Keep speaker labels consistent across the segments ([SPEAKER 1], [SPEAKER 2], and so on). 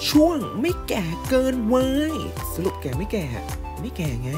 [SPEAKER 1] ช่วงไม่แก่เกินวัยสรุปแก่ไม่แก่ไม่แก่ไง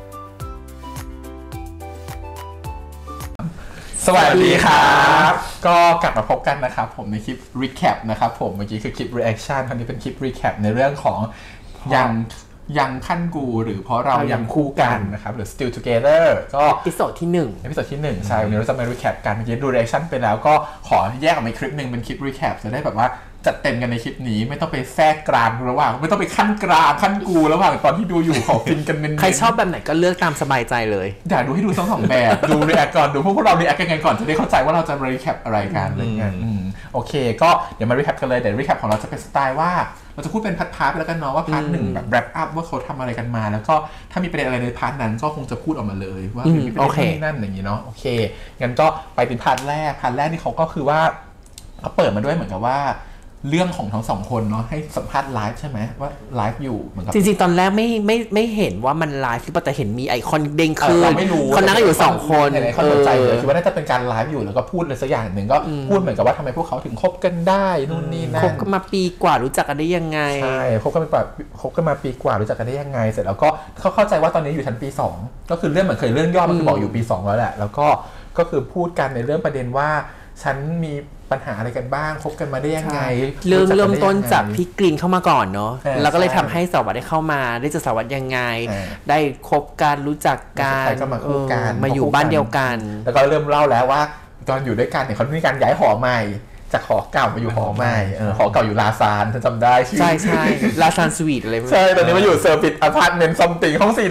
[SPEAKER 2] สวัสดีครับก็กลับมาพบกันนะครับผมในคลิป recap นะครับผมเมื่อกี้คือคลิป reaction คราวนี้เป็นคลิป recap ในเรื่องของยังขั้นกูหรือเพราะเรายังคู่กันนะครับหรือ still together ก็
[SPEAKER 3] เอพิโซดที่
[SPEAKER 2] 1ใช่วันนี้เราจะมา recap กันเมื่อกี้ดู reaction ไปแล้วก็ขอแยกออกมาคลิปนึงเป็นคลิป recap จะได้แบบว่าจัดเต็มกันในคลิปนี้ไม่ต้องไปแทรกกลางระหว่างไม่ต้องไปขั้นกลางขั้นกูระหว่างตอนที่ดูอยู่ขอฟินกันเน้นๆ
[SPEAKER 3] ใครชอบแบบไหนก็เลือกตามสบายใจเลย
[SPEAKER 2] อยากดูให้ดูทั้งสองแบบดู react ก่อนดูพวกเรา react กันก่อนจะได้เข้าใจว่าเราจะ recap อะไรกันอะไรเงี้ยโอเคก็เดี๋ยวมา recap กันเลยแต่ recap ของเราจะเป็นสไตล์ว่าเราจะพูดเป็นพาร์ทๆไปแล้วกันเนาะว่าพาร์ทหนึ่งแบบ wrap up ว่าเขาทำอะไรกันมาแล้วก็ถ้ามีประเด็นอะไรในพาร์ทนั้นก็คงจะพูดออกมาเลยว่ามีประเด็นนี้นั่นอย่างนี้เนาะโอเคงั้นก็ไปเป็นพาร์ทแรกนี่เขาก็คือว่าเขาเปิดมาด้วยเหมือนกับว่าเรื่องของทั้งสองคนเนาะให้สัมภาษณ์ไลฟ์ใช่ไหมว่าไลฟ์อยู่เหมือนกับ
[SPEAKER 3] จริงๆตอนแรกไม่เห็นว่ามันไลฟ์แต่เห็นมีไอคอนเด้งขึ้น
[SPEAKER 2] เราไม่รู้
[SPEAKER 3] เขานั่งอยู่2คน
[SPEAKER 2] ไอคอนสนใจเลยคิดว่าน่าจะเป็นการไลฟ์อยู่แล้วก็พูดอะไรสักอย่างหนึ่งก็พูดเหมือนกับว่าทำไมพวกเขาถึงคบกันได้นู่นนี่นั่น
[SPEAKER 3] คบกันมาปีกว่ารู้จักกันได้ยังไง
[SPEAKER 2] ใช่คบกันมาปีกว่ารู้จักกันได้ยังไงเสร็จแล้วก็เขาเข้าใจว่าตอนนี้อยู่ชั้นปี2ก็คือเรื่องเหมือนเคยเรื่องย่อมันคือบอกอยู่ปี2แล้วแหละแล้วก็คือพูดกันในเรื่องประเด็นว่าฉันมีปัญหาอะไรกันบ้างคบกันมาได้ยังไง
[SPEAKER 3] เริ่มต้นจากพี่กรีนเข้ามาก่อนเนาะแล้วก็เลยทำให้สวัสดิ์ได้เข้ามาได้เจอสวัสดิ์ยังไงได้คบกันรู้จักกันมาอยู่บ้านเดียวกัน
[SPEAKER 2] แล้วก็เริ่มเล่าแล้วว่าตอนอยู่ด้วยกันเนี่ยเขามีการย้ายหอใหม่จากหอเก่ามาอยู่หอใหม่หอเก่าอยู่ลาซานฉันจำได้
[SPEAKER 3] ใช่ลาซานสวีทอะไร
[SPEAKER 2] ใช่ตอนนี้มาอยู่เซอร์วิสอพาร์ตเมนต์ซัมติงห้อง4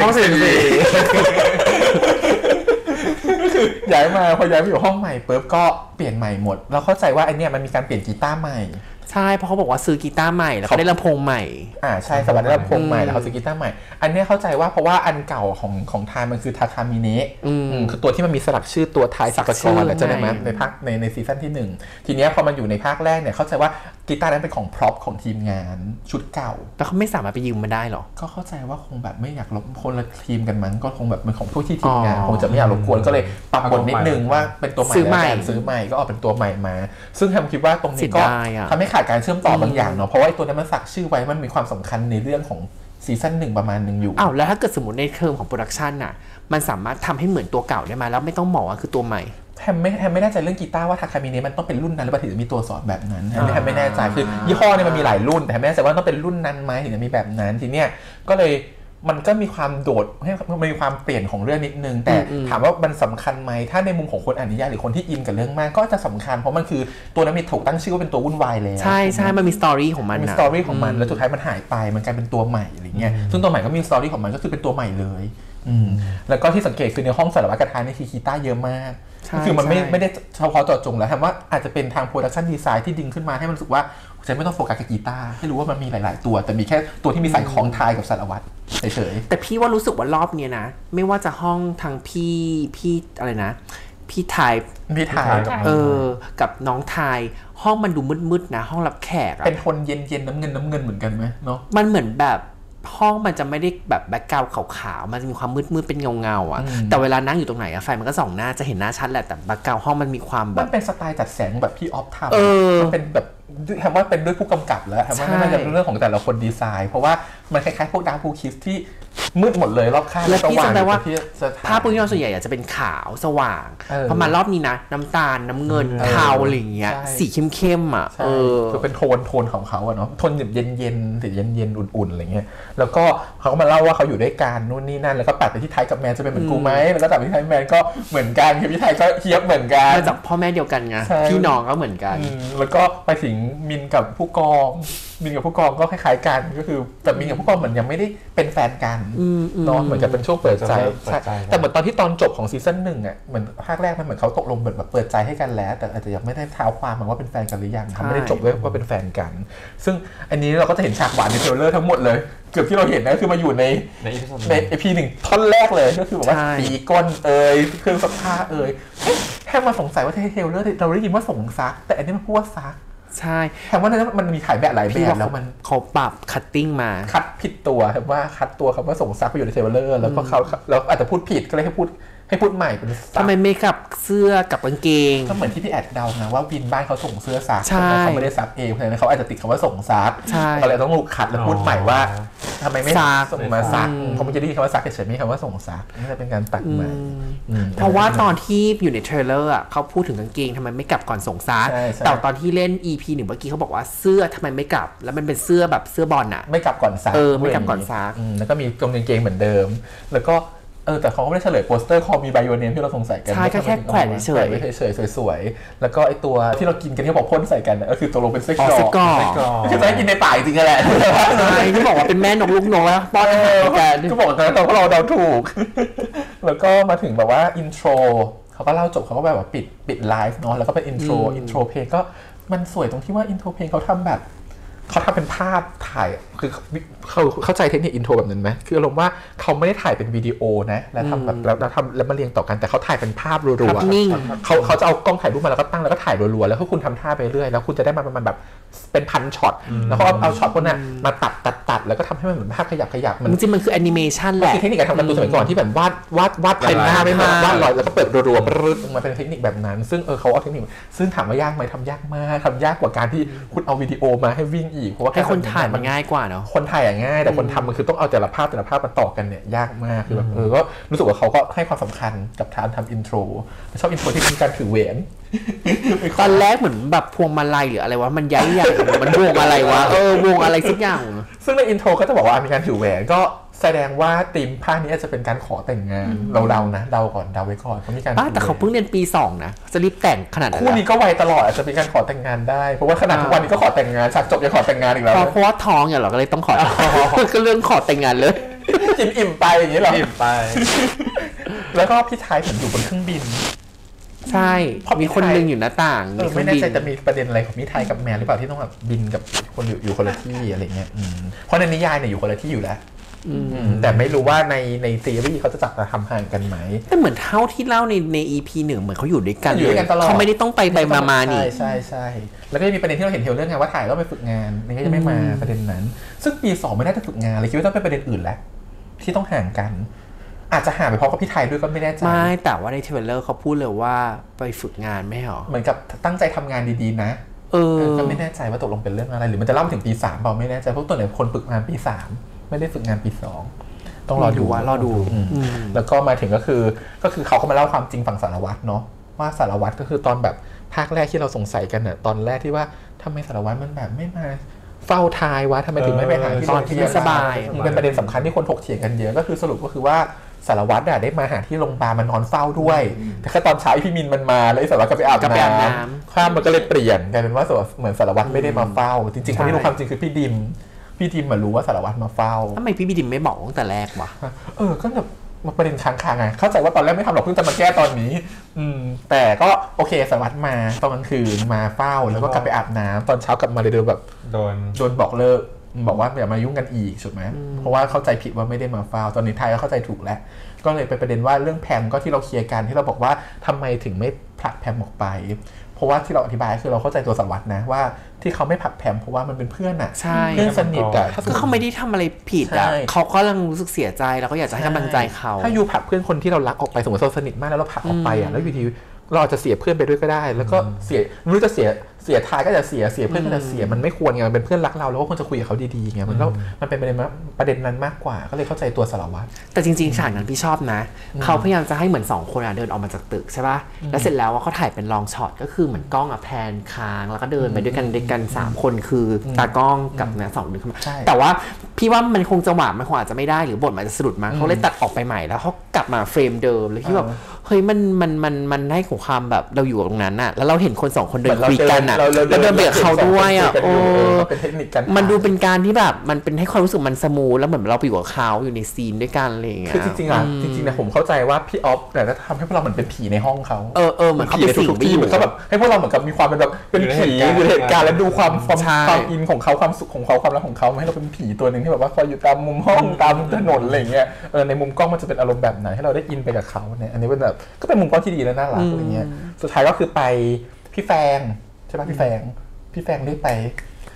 [SPEAKER 2] ย้ายมาพอย้ายไปอยู่ห้องใหม่ปุ๊บก็เปลี่ยนใหม่หมดเราเข้าใจว่าไอเนี้ยมันมีการเปลี่ยนกีตาร์ใหม่
[SPEAKER 3] ใช่เพราะเขาบอกว่าซื้อกีตาร์ใหม่แล้วก็ได้ลำโพงใหม่
[SPEAKER 2] ใช่สวัสดิ์ได้ลำโพงใหม่แล้วเขาซื้อกีตาร์ใหม่อันนี้เข้าใจว่าเพราะว่าอันเก่าของไทยมันคือทาคามิเนะคือตัวที่มันมีสลักชื่อตัวไทยสักกรจะได้ไหมในภาคในซีซั่นที่1ทีนี้พอมันอยู่ในภาคแรกเนี่ยเข้าใจว่ากีตาร์นั้นเป็นของพร็อพของทีมงานชุดเก่า
[SPEAKER 3] แล้วเขาไม่สามารถไปยืมมาได้หรอ
[SPEAKER 2] ก็เข้าใจว่าคงแบบไม่อยากรบคนละทีมกันมั้งก็คงแบบเป็นของผู้ที่ทีมงานคงจะไม่อยากรบกวนก็เลยปรับบทนิดนึงว่าเป็นตัวใหม่ซื้อใหม่ก็ออกเป็นตัวใหม่มาซึ่งแฮมคิดว่าตรงนี้ก็ทำให้ขาดการเชื่อมต่อบางอย่างเนาะเพราะว่าตัวนั้นมันสักชื่อไว้มันมีความสำคัญในเรื่องของซีซั่น1ประมาณนึงอยู่
[SPEAKER 3] แล้วถ้าเกิดสมมติในเทอมของโปรดักชันน่ะมันสามารถทำให้เหมือนตัวเก่าได้ไหมแล้วไม่ต้องบอกว่าคือตัวใหม่
[SPEAKER 2] แฮมไม่แน่ใจเรื่องกีตาร์ว่าทาคามิเนะมันต้องเป็นรุ่นนั้นหรือเปล่าถึงจะมีตัวสอนแบบนั้นแฮมไม่แน่ใจคือยี่ห้อเนี่ยมันมีหลายรุ่นแต่แฮมไม่แน่ใจว่าต้องเป็นรุ่นนั้นไหมถึงจะมีแบบนั้นทีเนี้ยก็เลยมันก็มีความโดดให้มีความเปลี่ยนของเรื่องนิดนึงแต่ถามว่ามันสำคัญไหมถ้าในมุมของคนอ่านนิยายหรือคนที่อินกับเรื่องมากก็จะสำคัญเพราะมันคือตัวนั้นมีถูกตั้งชื่อว่าเป็นตัววุ่นวายแล้ว
[SPEAKER 3] ใช่มันมีสตอรี่ของมัน
[SPEAKER 2] มีสตอรี่ของมันแล้วสุดท้ายมันหายไปมันกลายเป็นตัวใหม่อะไรเงี้ยซึ่งตัวใหม่ก็มีสตอรี่ของมันก็คือเป็นตัวใหม่เลยแล้วก็ที่สังเกตคือในห้องสารวัตรกระทาในคีต้าเยอะมากคือมันไม่ได้เฉพาะเจาะจงแล้วแฮมว่าอาจจะเป็นทางโปรดักชันดีไซน์ที่ดึงขึ้นมาให้มันรู้สึกว่าฉันไม่ต้องโฟกัสกับกีตาร์ให้รู้ว่ามันมีหลายๆตัวแต่มีแค่ตัวที่มีสายคล้องทายกับสารวัตรเฉย
[SPEAKER 3] ๆแต่พี่ว่ารู้สึกว่ารอบนี้นะไม่ว่าจะห้องทางพี่อะไรนะพี่ไทยกับน้องไทยห้องมันดูมืดๆนะห้องรับแขก
[SPEAKER 2] เป็นโทนเย็นๆน้ำเงินเหมือนกันไหมเนาะ
[SPEAKER 3] มันเหมือนแบบห้องมันจะไม่ได้แบบแบ็คกราวด์ขาวๆมันจะมีความมืดๆเป็นเงาๆอ่ะแต่เวลานั่งอยู่ตรงไหนอะไฟมันก็ส่องหน้าจะเห็นหน้าชัดแหละแต่แบ็คกราวด์ห้องมันมีความแบบ
[SPEAKER 2] มันเป็นสไตล์จัดแสงแบบพี่ออฟทำมันเป็นแบบแฮมว่าเป็นด้วยผู้กำกับแล้วแฮมว่าไม่น่าจะเป็นเรื่องของแต่ละคนดีไซน์เพราะว่ามันคล้ายๆพวกดาร์กพูคิสที่มืดหมดเลยรอบข้าง
[SPEAKER 3] แล้วพี่จำได้ว่าภาพพวกนี้เราส่วนใหญ่จะเป็นขาวสว่างพอมารอบนี้นะน้ำตาลน้ำเงินเทาอะไรอย่างเงี้ยสีเข้มๆอ่ะ
[SPEAKER 2] คือเป็นโทนของเขาอะเนาะโทนเย็นๆสีเย็นๆอุ่นๆอะไรเงี้ยแล้วก็เขาก็มาเล่าว่าเขาอยู่ด้วยกันนู่นนี่นั่นแล้วก็ตัดไปที่ไทยกับแมนจะเป็นเหมือนกูไหมแล้วก็ตัดไปที่ไทยแมนก็เหมือนกันคือพี่ไทยก็เฮียบเหมือนกัน
[SPEAKER 3] มาจากพ่อแม่เดียวกันไงพี่น้องก็เหมือนกัน
[SPEAKER 2] แล้วก็ไปถึงมินกับผู้กองก็คล้ายๆกันก็คือแต่มินกับผู้กองเหมือนยังไม่ได้เป็นแฟนกันเนาะเหมือนกับเป็นช่วงเปิดใจแต่เหมือนตอนที่ตอนจบของซีซั่น1อ่ะเหมือนภาคแรกมันเหมือนเขาตกลงแบบเปิดใจให้กันแล้วแต่อาจจะยังไม่ได้เท้าความมันว่าเป็นแฟนกันหรือยังเขาไม่ได้จบด้วยว่าเป็นแฟนกันซึ่งอันนี้เราก็จะเห็นฉากหวานในเทรลเลอร์ทั้งหมดเลยเกือบที่เราเห็นนะคือมาอยู่ในEP 1ท่อนแรกเลยก็คือแบบว่าตีก้นเครื่องซักผ้าแค่มาสงสัยว่าเทรลเลอร์เราได้ยินว่าส่งซักแต่อันนี้มันพูดว่าซัก
[SPEAKER 3] ใช่
[SPEAKER 2] แต่ว่านั้นมันมีขายแบบหลายแบบแล้วมัน
[SPEAKER 3] เขาปรับคัตติ้งมา
[SPEAKER 2] คัดผิดตัวครับว่าคัดตัวคำว่าส่งซักไปอยู่ในเทรลเลอร์แล้วก็เขาอาจจะพูดผิดก็เลยให้พูดให้พูดใหม่เป็น
[SPEAKER 3] ทำไมไม่กับเสื้อกับกางเกง
[SPEAKER 2] ก็เหมือนที่พี่แอดเดานะว่าวินบ้านเขาส่งเสื้อซักเขาไม่ได้ซักเองเพราะฉะนั้นเขาอาจจะติดคำว่าส่งซักเขาเลยต้องลูกขัดแล้วพูดใหม่ว่าทำไมไม่ส่งมาซักเขาไม่จะได้ยินคำว่าซักเฉยๆไม่คำว่าส่งซักนี่จะเป็นการตัดใหม่
[SPEAKER 3] เพราะว่าตอนที่อยู่ในเทรลเลอร์อ่ะเขาพูดถึงกางเกงทำไมไม่กลับก่อนส่งซักแต่ตอนที่เล่น EP 1เมื่อกี้เขาบอกว่าเสื้อทำไมไม่กลับแล้วมันเป็นเสื้อแบบเสื้อบอลอ่ะ
[SPEAKER 2] ไม่กลับก่อนซัก
[SPEAKER 3] ไม่กลับก่อนซัก
[SPEAKER 2] แล้วก็มีกางเกงเหมือนเดิมแล้วก็แต่เขาก็ไม่ได้เฉลยโปสเตอร์คอมีไบโอเนมที่เราสงสัยกัน
[SPEAKER 3] ใช่แค่แขวนเฉย
[SPEAKER 2] ๆสวยๆแล้วก็ไอตัวที่เรากินกันที่บอกพ่นใส่กันก็คือตัวลงเป็นไส้กรอกคือจะให้กินในป่าจริงๆแหละ
[SPEAKER 3] ใช่ที่บอกว่าเป็นแม่นกลูกนกแล้วป้อน
[SPEAKER 2] กันก็บอกกันตอนเราเดาถูกแล้วก็มาถึงแบบว่าอินโทรเขาก็เล่าจบเขาก็แบบว่าปิดไลฟ์เนาะแล้วก็เป็นอินโทรเพลงก็มันสวยตรงที่ว่าอินโทรเพลงเขาทำเป็นภาพถ่ายคือเขาเข้าใจเทคนิคอินโทรแบบนั้นไหมคืออารมณ์ว่าเขาไม่ได้ถ่ายเป็นวิดีโอนะแล้วทำแบบแล้วมาเรียงต่อกันแต่เขาถ่ายเป็นภาพรัวๆเขาจะเอากล้องถ่ายรูปมาแล้วก็ตั้งแล้วก็ถ่ายรัวๆแล้วคุณทำท่าไปเรื่อยแล้วคุณจะได้มาประมาณแบบเป็นพันช็อตแล้วก็เอาช็อตพวกนั้นมาตัดแล้วก็ทำให้มันเหมือนภาพขยับ
[SPEAKER 3] มันจริงมันคือแอนิเมชันแหละ
[SPEAKER 2] คือเทคนิคการทำการ์ตูนสมัยก่อนที่แบบวาดเป็นหน้าไม่มาวาดลอยแล้วก็เปิดรัวๆมาเป็นเทคนิคแบบนั้นซึ่งเขาเอาเทคนิคซึ่งถามว่ายากไหมทำยากมากทำยากกว่าการที่คุณเอาวิดีโอมาให้วิ่งอีกเพราะว่า
[SPEAKER 3] คนถ่ายมันง่ายกว่าเนาะ
[SPEAKER 2] คนถ่ายง่ายแต่คนทำมันคือต้องเอาแต่ละภาพมาต่อกันเนี่ยยากมากคือแบบก็รู้สึกว่าเขาก็ให้ความสำคัญกับการทำอินโทรชอบอินโทรที่มีการถือเหวน
[SPEAKER 3] ตอนแรกเหมือนแบบพวงมาลัยหรืออะไรวะมันใหญ่มันวงอะไรวะวงอะไรสักอย่าง
[SPEAKER 2] ซึ่งในอินโทรก็จะบอกว่ามีการถือแหวนก็แสดงว่าธีมภาคนี้อาจจะเป็นการขอแต่งงานเราเดานะเดาไว้ก่อนเขามีการ
[SPEAKER 3] แต่เขาเพิ่งเรียนปี2นะจะรีบแต่งขนาดนั้น
[SPEAKER 2] คู่นี้ก็ไวตลอดอาจจะเป็นการขอแต่งงานได้เพราะว่าขนาดทุกวันนี้ก็ขอแต่งงานฉากจบยังขอแต่งงานอีกแล้ว
[SPEAKER 3] เพราะว่าท้องอย่างเราก็เลยต้องขอก็เรื่องขอแต่งงานเลย
[SPEAKER 2] อิ่มไปอย่างนี้หรออิ่มไปแล้วก็พี่ชายผมอยู่บนเครื่องบิน
[SPEAKER 3] ใช่มีคนนึงอยู่หน้าต่าง
[SPEAKER 2] ไม่แน่ใจจะมีประเด็นอะไรของพี่ไทยกับแมนหรือเปล่าที่ต้องแบบบินกับคนอยู่คนละที่อะไรเงี้ยเพราะในนิยายเนี่ยอยู่คนละที่อยู่แล้วแต่ไม่รู้ว่าในซีรีส์เขาจะจับมาทำห่างกันไหม
[SPEAKER 3] แต่เหมือนเท่าที่เล่าใน EP 1เหมือนเขาอยู่ด้วยกันเลยเขาไม่ได้ต้องไปมานี่
[SPEAKER 2] ใช่แล้วก็จะมีประเด็นที่เราเห็นเทรลเลอร์ไงว่าถ่ายแล้วไปฝึกงานนี่ก็จะไม่มาประเด็นนั้นซึ่งปี2ไม่น่าจะฝึกงานเลยคิดว่าต้องเป็นประเด็นอื่นแล้วที่ต้องห่างกันอาจจะห่างไปเพราะกับพี่ไทยด้วยก็ไม่แน่ใจ
[SPEAKER 3] ไม่แต่ว่าในเทรลเลอร์เขาพูดเลยว่าไปฝึกงานไม่หรอ
[SPEAKER 2] เหมือนกับตั้งใจทำงานดีๆนะก็ไม่แน่ใจว่าตกลงเป็นเรื่องอะไรหรือมันจะเล่าถึงปี3เปล่าไม่แน่ใจเพราะตัวไหนคนฝึกงานปี3ไม่ได้ฝึกงานปี2ต้องรอดูแล้วก็มาถึงก็คือเขาก็มาเล่าความจริงฝั่งสารวัตรเนาะว่าสารวัตรก็คือตอนแบบภาคแรกที่เราสงสัยกันน่ะตอนแรกที่ว่าทำไมสารวัตรมันแบบไม่มาเฝ้าทายวะทำไมถึงไม่ไปหาที่โรงพยาบาล
[SPEAKER 3] สบาย
[SPEAKER 2] มันเป็นประเด็นสำคัญที่คนถกเถียงกันเยอะก็คือสรุปก็คือว่าสารวัตรได้มาหาที่โรงพยาบาลมานอนเฝ้าด้วยแต่แค่ตอนเช้าพี่มินมันมาแล้วสารวัตรก็ไปอาบน้ำข้ามมันก็เลยเปลี่ยนกลายเป็นว่าเหมือนสารวัตรไม่ได้มาเฝ้าจริงๆคนที่รู้ความจริงคือพี่ดิมมารู้ว่าสารวัตรมาเฝ้า
[SPEAKER 3] ทำไมพี่ดิมไม่บอกตั้งแต่แรกวะ
[SPEAKER 2] ก็แบบมาประเด็นค้างๆไงเข้าใจว่าตอนแรกไม่ทำหรอกเพิ่งจะมาแก้ตอนนี้แต่ก็โอเคสารวัตรมาตอนกลางคืนมาเฝ้าแล้วก็กลับไปอาบน้ำตอนเช้ากลับมาเลยแบบโดนบอกเลิกบอกว่าอย่ามายุ่งกันอีกถูกไหมเพราะว่าเข้าใจผิดว่าไม่ได้มาเฝ้าตอนนี้ไทยก็เข้าใจถูกแล้วก็เลยเป็นประเด็นว่าเรื่องแพมก็ที่เราเคลียร์กันที่เราบอกว่าทำไมถึงไม่ผลักแพมออกไปเพราะว่าที่เราอธิบายคือเราเข้าใจตัวสารวัตรนะว่าที่เขาไม่ผลักแพมเพราะว่ามันเป็นเพื่อนอะเพื่อนสนิทอะ
[SPEAKER 3] ก็เขาไม่ได้ทำอะไรผิดอะเขาก็กำลังรู้สึกเสียใจแล้วก็อยากจะให้กำลังใจเขา
[SPEAKER 2] ถ้าอยู่ผลักเพื่อนคนที่เรารักออกไปสมมติเราสนิทมากแล้วเราผลักออกไปอะแล้วอยู่ดีเราจะเสียเพื่อนไปด้วยก็ได้แล้วก็เสียไม่รู้จะเสียทายก็จะเสียเพื่อนก็จะเสียมันไม่ควรไงมันเป็นเพื่อนรักเราแล้วก็ควรจะคุยกับเขาดีๆไงมันเป็นประเด็นนั้นมากกว่าก็เลยเข้าใจตัวสารวัตร
[SPEAKER 3] แต่จริงๆฉากนั้นพี่ชอบนะเขาพยายามจะให้เหมือน2คนเดินออกมาจากตึกใช่ป่ะแล้วเสร็จแล้วว่าเขาถ่ายเป็นลองช็อตก็คือเหมือนกล้องแพนค้างแล้วก็เดินไปด้วยกัน3คนคือตากล้องกับเนี่ย2คนแต่ว่าพี่ว่ามันคงจังหวะมันคงอาจจะไม่ได้หรือบทมันจะสะดุดมาเขาเลยตัดออกไปใหม่แล้วเขากลับมาเฟรมเดิมเลยที่แบบเฮ้ยมันให้ของความแบบเราอยู่ตรงนั้นน่ะแล้วเราเห็นคน2คนเดินคุยกันน่ะแล้วเดินไปกับเขาด้วยอ่ะมันดูเป็นการที่แบบมันเป็นให้ความรู้สึกมันสมูทแล้วเหมือนเราไปอยู่กับเขาอยู่ในซีนด้วยกันอะไรอย่างเงี้ย
[SPEAKER 2] คือจริงๆนะผมเข้าใจว่าพี่ออฟแต่จะทำให้พวกเราเหมือนเป็นผีในห้องเขา
[SPEAKER 3] เหมือนเขาเป็นสิ่ง
[SPEAKER 2] ที่เหมือนเขาแบบให้พวกเราเหมือนกับมีความเป็นแบบเป็นผีอยู่ในเหตุการณ์แล้วดูความอินของเขาความสุขของเขาความรักของเขาให้เราเป็นผีตัวนึงที่แบบว่าคอยอยู่ตามมุมห้องตามถนนอะไรอย่างเงี้ยในมุมกล้องมันจะเป็นอารมณ์แบบไหนให้เราได้อินไปกับเขาเนี่ยอันนี้เป็นแบบก็เป็นมุมกล้องที่ดีและน่ารักอะไรเงี้ยสุดท้ายก็คือไปพี่แฟงใช่ป่ะพี่แฟงเรียกไป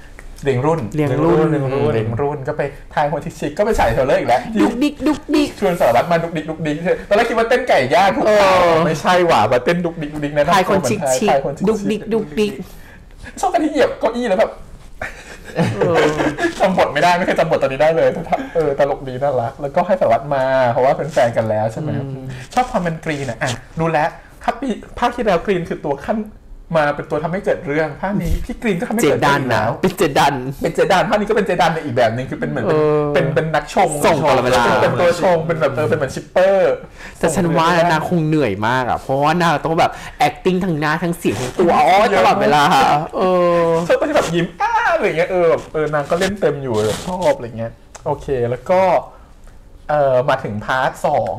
[SPEAKER 2] เรียงรุ่นก็ไปทายคนชิคๆก็ไปฉายเทเลอร์อีกแล้ว
[SPEAKER 3] ดุกดิก
[SPEAKER 2] ชวนสารวัตรมาดุกดิกตอนแรกคิดว่าเต้นไก่ย่างถูกไม่ใช่หว่ามาเต้นดุกดิกนะ
[SPEAKER 3] ทายคนชิคดุกดิก
[SPEAKER 2] ชอบกันที่เหยียบเก้าอี้แล้วแบบจำบทไม่ได้ไม่เคยจำบทตอนนี้ได้เลยตลกดีน่ารักแล้วก็ให้สารวัตรมาเพราะว่าเป็นแฟนกันแล้วใช่ไหมชอบความเป็นกรีนอ่ะดูแลภาคที่แล้วกรีนคือตัวขั้นมาเป็นตัวทำให้เกิดเรื่องภาคนี้พี่กรีนก็ทำให้เกิดดัน
[SPEAKER 3] นะเป็นเจดัน
[SPEAKER 2] ภาคนี้ก็เป็นเจดันในอีกแบบนึงคือเป็นเหมือนเป็นนักชง
[SPEAKER 3] ส่งตลอดเวลา
[SPEAKER 2] เป็นตัวชงเป็นแบบเป็นเหมือนชิปเปอร์
[SPEAKER 3] แต่ฉันว่านางคงเหนื่อยมากอ่ะเพราะว่านางต้องแบบ acting ทั้งหน้าทั้งเสียงทั้งตัวตลอดเวลา
[SPEAKER 2] ชอบที่แบบยิ้มอะไรเงี้ยนางก็เล่นเต็มอยู่ชอบอะไรเงี้ยโอเคแล้วก็มาถึงพาร์ท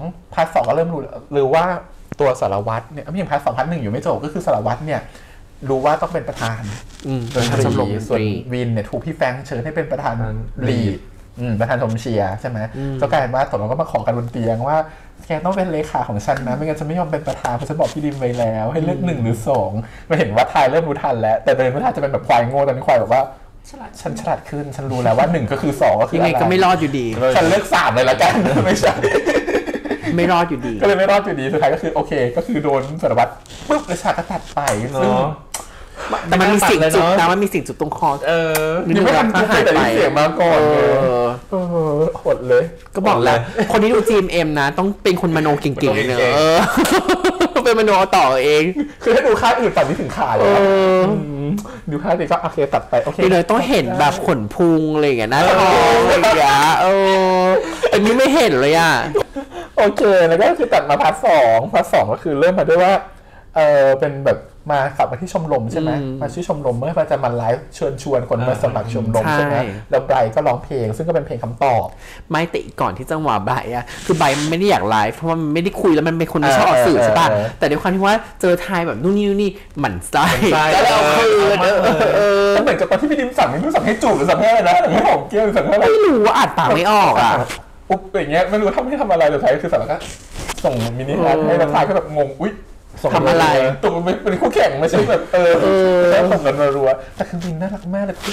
[SPEAKER 2] 2ก็เริ่มรู้หรือว่าตัวสารวัตรเนี่ยไม่ใช่พาร์ท2พาร์ท1อยู่ไม่จบก็คือสารวัตรเนี่ยรู้ว่าต้องเป็นประธานโดยชมรมส่วนวินเนี่ยถูกพี่แฟงเชิญให้เป็นประธานลีดประธานชมเชียร์ใช่ไหมก็กลายเป็นว่าตกลงก็มาขอกันบนเตียงว่าแกต้องเป็นเลขาของฉันนะไม่งั้นฉันไม่ยอมเป็นประธานเพราะฉันบอกพี่ดิมไว้แล้วให้เลือก1หรือ2มาเห็นว่าทายเริ่มรู้ทันแล้วแต่เดินไม่ทันจะเป็นแบบควายโง่ตอนนี้ควายบอกว่าฉันฉลาดขึ้นฉันรู้แล้วว่า1ก็คือ2ก็คืออะไร
[SPEAKER 3] ยังไงก็ไม่รอดอยู่ดี
[SPEAKER 2] ฉันเลือก3เลยละกันไม่ใช่
[SPEAKER 3] ไม่รอดอยู่ดี
[SPEAKER 2] ก็เลยไม่รอดอยู่ดีสุดท้ายก็คือโอเคก็คือโดนสารวัตรปุ๊บกระชากก็ตัดไปซึ่ง
[SPEAKER 3] แต่มันมีสิ่งจุดนะมันมีสิ่งจุดตรงคอ
[SPEAKER 2] ยังไม่ทันหายไปเสียงมาก่อนหดเลย
[SPEAKER 3] ก็บอกแล้วคนที่ดู GMM นะต้องเป็นคนมโนเก่งๆเนอะเป็นมโนต่อเอง
[SPEAKER 2] คือถ้าดูค่ายอื่นตัดไม่ถึงขาเลยดูค่ายอื่นก็โอเคตัดไปโอเค
[SPEAKER 3] เลยต้องเห็นแบบขนพุงอะไรอย่างเงี้ยนะท้องอะไรอย่างเงี้ยอันนี้ไม่เห็นเลยอ่ะ
[SPEAKER 2] โอเคแล้วก็คือตัดมาพาร์ท2ก็คือเริ่มมาด้วยว่าเป็นแบบมาขับมาที่ชมรมใช่ไหมมาชื่อชมรมเมื่อจะมาไลฟ์เชิญชวนคนมาสมัครชมรมใช่ไหมแล้วไบรท์ก็ร้องเพลงซึ่งก็เป็นเพลงคำตอบ
[SPEAKER 3] ไม่แต่ก่อนที่จังหวะไบรท์อะคือไบรท์มันไม่ได้อยากไลฟ์เพราะว่ามันไม่ได้คุยแล้วมันเป็นคนไม่ชอบออกสื่อใช่ป่ะแต่ด้วยความที่ว่าเจอทายแบบนู่นนี่หมั่นไส้
[SPEAKER 2] แล้วเอาคืนเหมือนกับตอนที่พี่ดิมสั่งไม่รู้สั่งให้จูบหรือสั่งให้อะไรนะสั่งให้หอมเกี้ยวหรือสั่งให้อะไร
[SPEAKER 3] ไม่รู้ว่าอัดปากไม่ออกอะ
[SPEAKER 2] อุ๊บอย่างเงี้ยไม่รู้ทำอะไรสุดท้ายคือสั่งแล้วก็ส่งมินิฮาร์ดให้แล้วทายก็แบบงงอุ๊ย
[SPEAKER 3] ทำอะไร
[SPEAKER 2] ตัวเป็นคู่แข่งไม่ใช่แบบแล้วส่งกันรัวแต่คือวินน่ารักมากเลย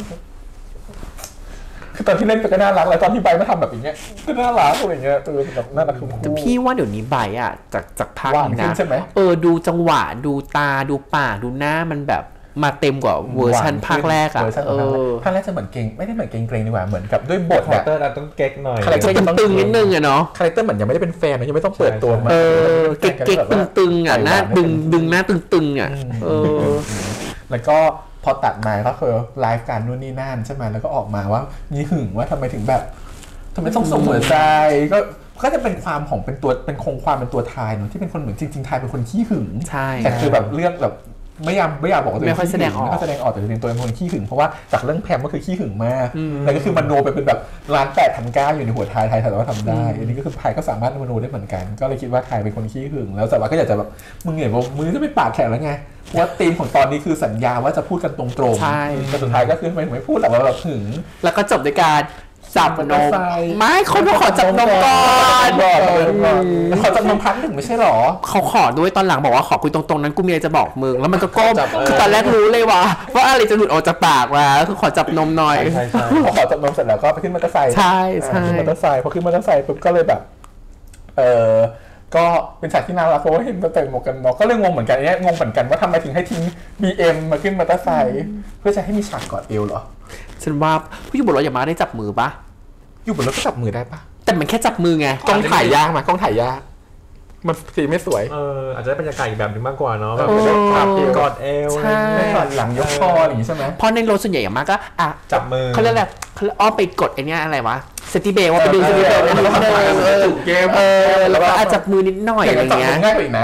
[SPEAKER 2] คือตอนที่เล่นไปก็น่ารักแล้วตอนที่ไบมาทำแบบอย่างเงี้ยก็น่ารักอะไรเงี้ยแบบน่ารักคือ
[SPEAKER 3] แต่พี่ว่าเดี๋ยวนี้ไบอ่ะจากภาคนี้นะดูจังหวะดูตาดูปากดูหน้ามันแบบมาเต็มกว่าเวอร์ชันภาคแรกอ่ะ
[SPEAKER 2] ภาคแรกจะเหมือนเก่งไม่ได้เหมือนเก่งดีกว่าเหมือนกับด้วยบท
[SPEAKER 4] คาแรคเตอร์เราต้องเก๊กหน่อย
[SPEAKER 3] คาแรคเตอร์ตึงนิดนึงอะเนาะ
[SPEAKER 2] คาแรคเตอร์เหมือนยังไม่ได้เป็นแฟนยังไม่ต้องเปิดตัวมา
[SPEAKER 3] เก๊กตึงอ่ะหน้าดึงหน้าตึงอ่ะ
[SPEAKER 2] แล้วก็พอตัดมาก็คือไลฟ์การนู่นนี่นั่นใช่ไหมแล้วก็ออกมาว่ามีหึงว่าทำไมถึงแบบทำไมต้องส่งหัวใจก็จะเป็นความของเป็นตัวเป็นคงความเป็นตัวทายเนาะที่เป็นคนเหมือนจริงๆทายเป็นคนขี้หึงแต่คือแบบเรื่องแบบไม่อยากบอกว่าตัวเอง
[SPEAKER 3] ไม่ค่อยแสดงออก
[SPEAKER 2] แต่จริงๆตัวเองเป็นคนขี้หึงเพราะว่าจากเรื่องแพมก็คือขี้หึงมากแล้วก็คือมโนไปเป็นแบบ1,800,000อยู่ในหัวทายแต่ว่าทำได้อันนี้ก็คือทายก็สามารถมโนได้เหมือนกันก็เลยคิดว่าทายเป็นคนขี้หึงแล้วแต่ว่าก็อยากจะแบบมึงเห็นว่ามือจะไม่ปากแข็งแล้วไงเพราะว่าธีมของตอนนี้คือสัญญาว่าจะพูดกันตรงๆแต่สุดท้ายก็คือไม่พูดแต่ว่าแบบหึง
[SPEAKER 3] แล้วก็จบด้วยการจับนมไม่คนขอจับนมก่อน
[SPEAKER 2] ขอจับนมพักหนึ่งไม่ใช่หรอ
[SPEAKER 3] เขาขอด้วยตอนหลังบอกว่าขอคุยตรงๆนั้นกูมีอะไรจะบอกมึงแล้วมันก็ก้มคือตอนแรกรู้เลยว่าอะไรจะหลุดออกจากปากมาคือขอจับนมหน่อย
[SPEAKER 2] ขอจับนมเสร็จแล้วก็ไปขึ้นมอเตอร์ไซค์
[SPEAKER 3] ใช่
[SPEAKER 2] มอเตอร์ไซค์พอขึ้นมอเตอร์ไซค์ปุ๊บก็เลยแบบก็เป็นฉากที่น่ารักเพราะว่าเห็นเต็มหมวกกันน็อกก็เลยงงเหมือนกันเนี่ยงงเหมือนกันว่าทำไมถึงให้ทิ้ง BM มาขึ้นมอเตอร์ไซค์เพื่อจะให้มีฉากกอดเอวเหรอ
[SPEAKER 3] ฉันว่าผู้อยู่บนรถอย่ามาได้จับมือปะ
[SPEAKER 2] อยู่บนรถก็จับมือได้ปะ
[SPEAKER 3] แต่มันแค่จับมือไง
[SPEAKER 2] กล้องถ่ายยากมั้ยกล้องถ่ายยากมันสีไม่สวย
[SPEAKER 4] อาจจะได้บรรยากาศอีกแบบนึงมากกว่าเนาะแบบกอดเอว
[SPEAKER 2] กอดหลังยกคออย่างนี้ใช่ไหม
[SPEAKER 3] เพราะในรถส่วนใหญ่อย่างมากก็
[SPEAKER 4] จับมือ
[SPEAKER 3] เขาเรียกอะไรเขาอ้อไปกดไอ้นี่อะไรวะสตีเบลว่าไปดูสตีเบลนิดนึง
[SPEAKER 2] เกม
[SPEAKER 3] แล้วก็จับมือนิดหน่อยอะไรเงี้ย
[SPEAKER 2] ง่ายกว่าอีกนะ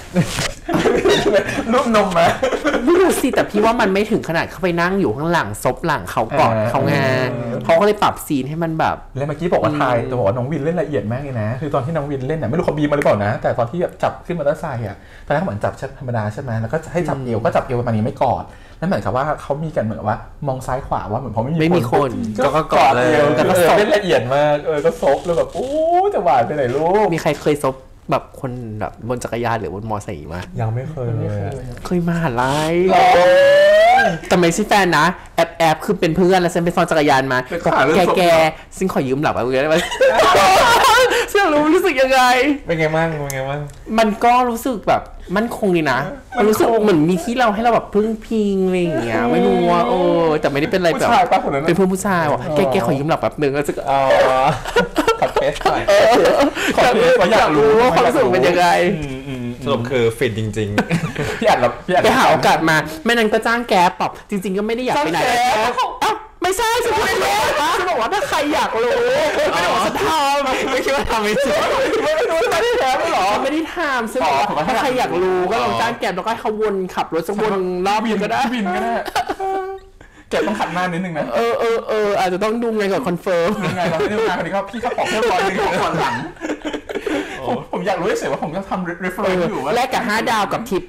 [SPEAKER 2] รูปนมมา
[SPEAKER 3] ไม่รู้สิแต่พี่ว่ามันไม่ถึงขนาดเขาไปนั่งอยู่ข้างหลังซบหลังเขากอดเขางานเขาก็เลยปรับซีนให้มันแบบ
[SPEAKER 2] แล้วเมื่อกี้บอกว่าทายแต่บอกว่าน้องวินเล่นละเอียดมากเลยนะคือตอนที่น้องวินเล่นน่ะไม่รู้เขาบีมาหรือเปล่านะแต่ตอนที่จับขึ้นมอเตอร์ไซค์อ่ะตอนแรกเหมือนจับธรรมดาใช่ไหมแล้วก็ให้จับเอวก็จับเอวประมาณนี้ไม่กอดนั่นหมายความว่าเขามีกันเหมือนว่ามองซ้ายขวาว่าเหมือนพอไม่มี
[SPEAKER 3] คน
[SPEAKER 2] ก็กอดเลยแต่ก็ซบเล่นละเอียดมากก็ซบแล้วแบบโอ้จะหวานไปไหนลูก
[SPEAKER 3] มีใครเคยซบแบบคนแบบบนจักรยานหรือบนมอไซค์มา
[SPEAKER 4] ยังไม่เคยเลย
[SPEAKER 3] เคยมาหาลัยแต่ไม่ใช่แฟนนะแอบคือเป็นเพื่อนแล้วฉันไปซ้อนจักรยานมาแกซึ่งขอยืมหลับไปได้ไหมฉันรู้สึกยังไง
[SPEAKER 4] เป็นไงบ้าง
[SPEAKER 3] มันก็รู้สึกแบบมั่นคงดีนะมันรู้สึกเหมือนมีที่เราให้เราแบบพึ่งพิงอะไรอย่างเงี้ยไม่รู้ว่าแต่ไม่ได้เป็นอะไรแบบเป็นเพื่อนผู้ชายว่ะแกขอยืมหลับแป๊บนึงแล้วจะ
[SPEAKER 4] ขอเทสหน่อย
[SPEAKER 3] อยากรู้ว่าความรู้สึกเป็นยังไง
[SPEAKER 4] สรุปคือฟินจริงๆพี่อัด
[SPEAKER 3] ไปหาโอกาสมาไม่นั้นก็จ้างแก๊ปปรับจริงๆก็ไม่ได้อยากไปไหนไม่ใช่ฉันไม่รู้ฉันบอกว่าถ้าใครอยากรู้ไม่ได้บอกฉันทำไม่คิดว่าทำไม่ใช่ไม่รู้ไม่ได้แถมหรอไม่ได้ทำฉันบอกว่าถ้าใครอยากรู้ก็ลองจ้างแก๊ปแล้วก็ให้เขาวนขับรถสักวนรอบบินก็ได้
[SPEAKER 2] แกต้องขัดหน้านิดนึงนะ
[SPEAKER 3] อาจจะต้องดูไงก่อนคอนเฟิร์ม
[SPEAKER 2] ยังไงเราไม่ได้งานคนนี้ก็พี่เขาบอกเรียบร้อยเลยของก่อนหลังผมอยากรู้เฉยว่าผมจะทำ reference อยู่
[SPEAKER 3] แลกกับ5 ดาวกับทิป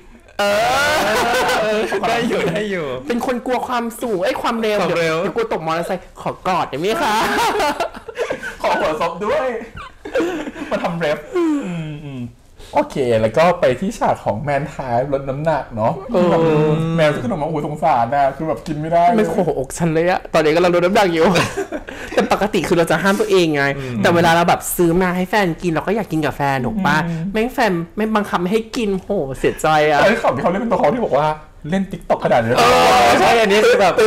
[SPEAKER 4] ได้อยู่
[SPEAKER 3] เป็นคนกลัวความสูงความเร็วเดี๋ยวกลัวตกมอเตอร์ไซค์ขอกอดได้ไหมคะ
[SPEAKER 2] ขอหัวซบด้วยมาทำเรฟโอเคแล้วก็ไปที่ฉากของแมนท้ายลดน้ำหนักเนาะแมนขึ้นออกมาสงสารนะคือแบบกินไม่ได้
[SPEAKER 3] ไม่โขกอกฉันเลยอะตอนนี้กำลังลดน้ำหนักอยู่แต่ปกติคือเราจะห้ามตัวเองไงแต่เวลาเราแบบซื้อมาให้แฟนกินเราก็อยากกินกับแฟนถูกป่ะแม่งแฟนไม่บังคับให้กินโหเสียใจอะ
[SPEAKER 2] ไอ้ข่าวที่เขาเล่นเป็นตัวเขาที่บอกว่าเล่น TikTok ขนาดนี้
[SPEAKER 4] ใช่อันนี้คือแบบ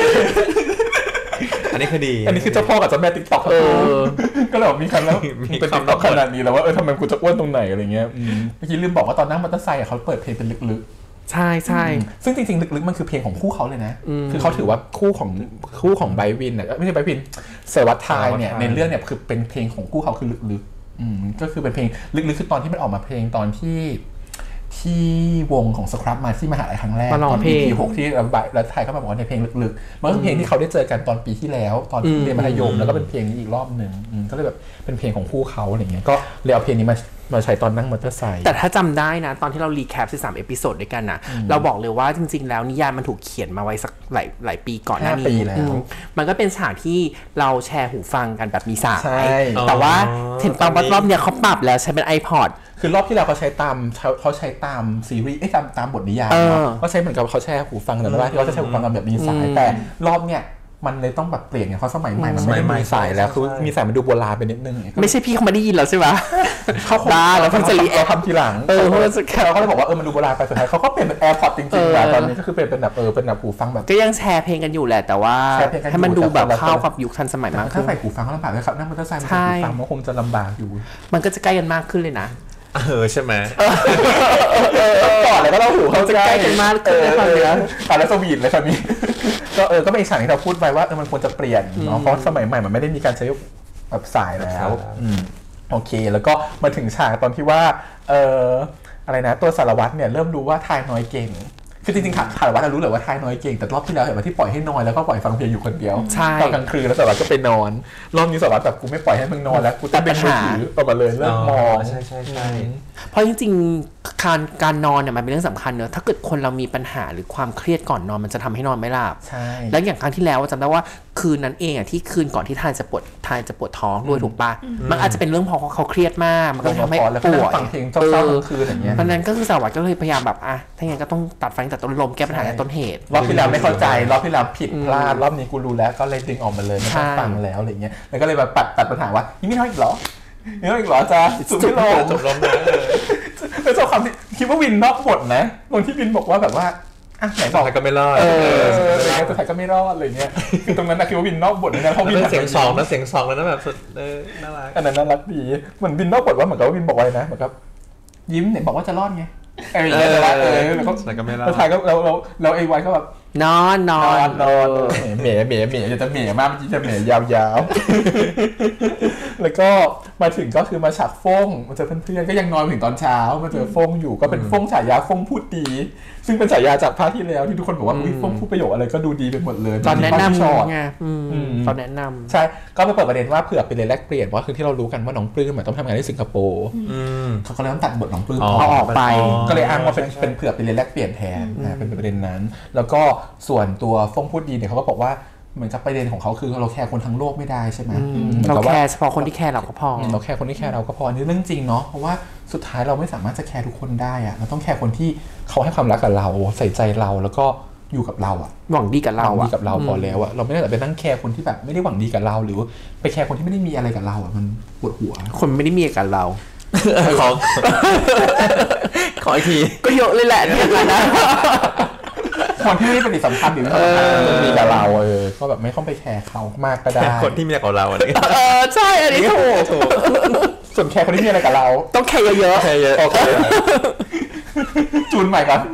[SPEAKER 4] อันนี้คือดี
[SPEAKER 2] อันนี้คือเจ้าพ่อกับเจ้าแม่ TikTok ก็เลยมีคำแล้วเป็น TikTok ขนาดนี้แล้วว่าทำไมกูจะอ้วนตรงไหนอะไรเงี้ยเมื่อกี้ลืมบอกว่าตอนนั่งมอเตอร์ไซค์เขาเปิดเพลงเป็นลึก
[SPEAKER 3] ๆใช่
[SPEAKER 2] ซึ่งจริงๆลึกๆมันคือเพลงของคู่เขาเลยนะคือเขาถือว่าคู่ของไบวินไม่ใช่ไบวินเสวัตไทยเนี่ยในเรื่องเนี่ยคือเป็นเพลงของคู่เขาคือลึกๆก็คือเป็นเพลงลึกๆคือตอนที่มันออกมาเพลงตอนที่วงของสครับมาที่มหาลัยครั้งแรก
[SPEAKER 3] ตอนปี
[SPEAKER 2] 6ที่แล้วไทยก็มาบอกว่าในเพลงลึกๆมันก็เป็นเพลงที่เขาได้เจอกันตอนปีที่แล้วตอนเรียนมัธยมแล้วก็เป็นเพลงนี้อีกรอบนึงก็เลยแบบเป็นเพลงของคู่เขาอะไรเงี้ยก็เลยเอาเพลงนี้มาใช้ตอนนั่งมอเตอร์ไซค์
[SPEAKER 3] แต่ถ้าจำได้นะตอนที่เรารีแคป13 เอพิโซดด้วยกันนะเราบอกเลยว่าจริงๆแล้วนิยายมันถูกเขียนมาไว้สักหลายปีก่อนหน้านี้แล้วมันก็เป็นฉากที่เราแชร์หูฟังกันแบบมีสายแต่ว่าเห็นตอนรอบเนี่ยเขาปรับแล้วใช้เป็น iPod
[SPEAKER 2] คือรอบที่เราเขาใช้ตามซีรีส์ตามบทนิยายก็ใช้เหมือนกับเขาแชร์หูฟังแต่ว่าที่เขาจะใช้หูฟังกันแบบมีสายแต่รอบเนี่ยมันเลยต้องแบบเปลี่ยนไงเพราะสมัยใหม่มันไม่ได้มีสายแล้วคือมีสายมันดูโบราณไปนิดนึง
[SPEAKER 3] ไม่ใช่พี่เขาไม่ได้ยินแล้วใช่ไหม
[SPEAKER 2] เขา
[SPEAKER 3] ได้แล้วเพิ่งจะรีแอร์
[SPEAKER 2] ทำทีหลังเขาก็เลยบอกว่ามันดูโบราณไปสุดท้ายเขาก็เปลี่ยนเป็น AirPods จริงๆแต่ตอนนี้ก็คือเป็นแบบเป็นแบบหูฟังแบบ
[SPEAKER 3] ก็ยังแชร์เพลงกันอยู่แหละแต่ว่าให้มันดูแบบเข้ากับยุคทันสมัยมากขึ้น
[SPEAKER 2] ถ้าใส่หูฟังก็ลำบากเลยครับนั่งมอเตอร์ไซค์มันหูฟังมันคงจะลำบากอยู่
[SPEAKER 3] มันก็จะใกล้กันมากขึ้นเลยนะ
[SPEAKER 4] ใช่ไหม
[SPEAKER 2] ก่อนเลยก็ต้องหูเขา
[SPEAKER 3] จะใกล้กันมากขึ้นเลยตอนนี้
[SPEAKER 2] แล้วสวีทเลยตอนนี้ก็เป็นฉากที่เราพูดไปว่ามันควรจะเปลี่ยนเนาะเพราะสมัยใหม่มันไม่ได้มีการใช้แบบสายแล้วโอเคแล้วก็มาถึงฉากตอนที่ว่าอะไรนะตัวสารวัตรเนี่ยเริ่มรู้ว่าทายน้อยเก่งคือจริงๆสารวัตรรู้เลยว่าทายน้อยเก่งแต่รอบที่แล้วเห็นว่าที่ปล่อยให้นอนแล้วก็ปล่อยฟังเพลงอยู่คนเดียวตอนกลางคืนแล้วสารวัตรก็ไปนอนรอบนี้สารวัตรแบบกูไม่ปล่อยให้มึงนอนแล้วกูตั้งเป็นมือถือออกมาเลยเริ่มมอง
[SPEAKER 4] ใช่
[SPEAKER 3] เพราะจริงๆการนอนเนี่ยมันเป็นเรื่องสำคัญเนอะถ้าเกิดคนเรามีปัญหาหรือความเครียดก่อนนอนมันจะทำให้นอนไม่หลับ
[SPEAKER 2] ใช่
[SPEAKER 3] แล้วอย่างครั้งที่แล้วจำได้ว่าคืนนั้นเองอ่ะที่คืนก่อนที่ทายจะปวดท้องด้วยถูกป่ะมันอาจจะเป็นเรื่องเพราะเขาเครียดมากมันก็ทำให้ปวด
[SPEAKER 2] ฟังเพลงเศร้าๆคืนอย่างเงี้ย
[SPEAKER 3] เพราะนั้นก็คือสารวัตรก็เลยพยายามแบบถ้าอย่างนั้นก็ต้องตัดไฟแต่ต้นลมแก้ปัญหาแต่ต้นเหตุ
[SPEAKER 2] รอบที่แล้วไม่เข้าใจรอบที่แล้วผิดพลาดรอบนี้กูรู้แล้วก็เลยดึงออกมาเลยไม่ต้องฟังแล้วอะไรเงี้ยแล้วก็เลยแบบตัดปัญหาว่ายังไม่น้อยอีกเหรอจะสุดที่ลม
[SPEAKER 4] จบลมนะ
[SPEAKER 2] เป็นส่วนความคิดว่าวินนอกบทนะตรงที่วินบอกว่าแบบว่าไหนบอก
[SPEAKER 4] ก็ไม่รอด
[SPEAKER 2] อะไรเงี้ยสุดท้ายก็ไม่รอดอะไรเงี้ยคือตรงนั้นนะคิดว่าวินนอกบทนะเพราะวิน
[SPEAKER 4] เสียงสองแล้วแบบสุดน่ารัก
[SPEAKER 2] อันนั้นน่ารักดีเหมือนวินนอกบทว่าเหมือนกับวินบอกไว้นะเหมือนกับยิ้มเนี่ยบอกว่าจะรอดไงอย่างเงี้ยแล้ว
[SPEAKER 4] ก็ไม่รอด
[SPEAKER 2] สุดท้ายก็เราไอ้ไว้ก็แบบ
[SPEAKER 3] นอน
[SPEAKER 2] เหม่อย่าจะเหม่มากเมื่อกี้จะเหม่ยาวๆแล้วก็มาถึงก็คือมาฉากฟ้งมาเจอเพื่อนๆก็ยังนอนถึงตอนเช้ามาเจอฟ้งอยู่ก็เป็นฟ้งฉายาฟ้งพูดดีซึ่งเป็นฉายาจากภาคที่แล้วที่ทุกคนบอกว่าฟ้งพูดประโยคอะไรก็ดูดีไปหมดเลย
[SPEAKER 3] ตอนแนะนำไงตอนแนะนำ
[SPEAKER 2] ใช่ก็มาเปิดประเด็นว่าเผื่อไปเรียนแลกเปลี่ยนว่าคือที่เรารู้กันว่าน้องปลื้มต้องทำงานที่สิงคโปร์เขาก็เลยต้องตัดบทน้องปลื้ม
[SPEAKER 3] ออกไป
[SPEAKER 2] ก็เลยอ้างว่าเป็นเผื่อไปเรียนแลกเปลี่ยนแทนเป็นประเด็นนั้นแล้วก็ส่วนตัวฟ้งพูดดีเนี่ยเขาก็บอกว่าเหมือนกับประเด็นของเขาคือเราแคร์คนทั้งโลกไม่ได้ใช่ไหม
[SPEAKER 3] เราแคร์เฉพาะคนที่แคร์เราก็พอ
[SPEAKER 2] เราแคร์คนที่แคร์เราก็พอนี่เรื่องจริงเนาะเพราะว่าสุดท้ายเราไม่สามารถจะแคร์ทุกคนได้อะเราต้องแคร์คนที่เขาให้ความรักกับเราใส่ใจเราแล้วก็อยู่กับเราอะ
[SPEAKER 3] หวังดีกับเรา
[SPEAKER 2] หวังดีกับเราพอแล้วอะเราไม่ได้ไปนั่งแคร์คนที่แบบไม่ได้หวังดีกับเราหรือไปแคร์คนที่ไม่ได้มีอะไรกับเราอะมันปวดหัว
[SPEAKER 3] คนไม่ได้มีกับเรา
[SPEAKER 2] ขออีกที
[SPEAKER 3] ก็เยอะเลยแหละเนี่ยนะ
[SPEAKER 2] คนที่ไม่ได้ปฏิสัมพันธ์หรือมีกับเราก็แบบไม่ต้องไปแคร์เขามากก็ได้
[SPEAKER 4] คนที่มีกับเราอันนี้
[SPEAKER 3] ใช่อันนี้ถูก
[SPEAKER 2] ส่วนแคร์คนที่มีอะไรกับเรา
[SPEAKER 3] ต้องแคร์เยอะ
[SPEAKER 2] ๆโอเคจูนใหม่ก่อน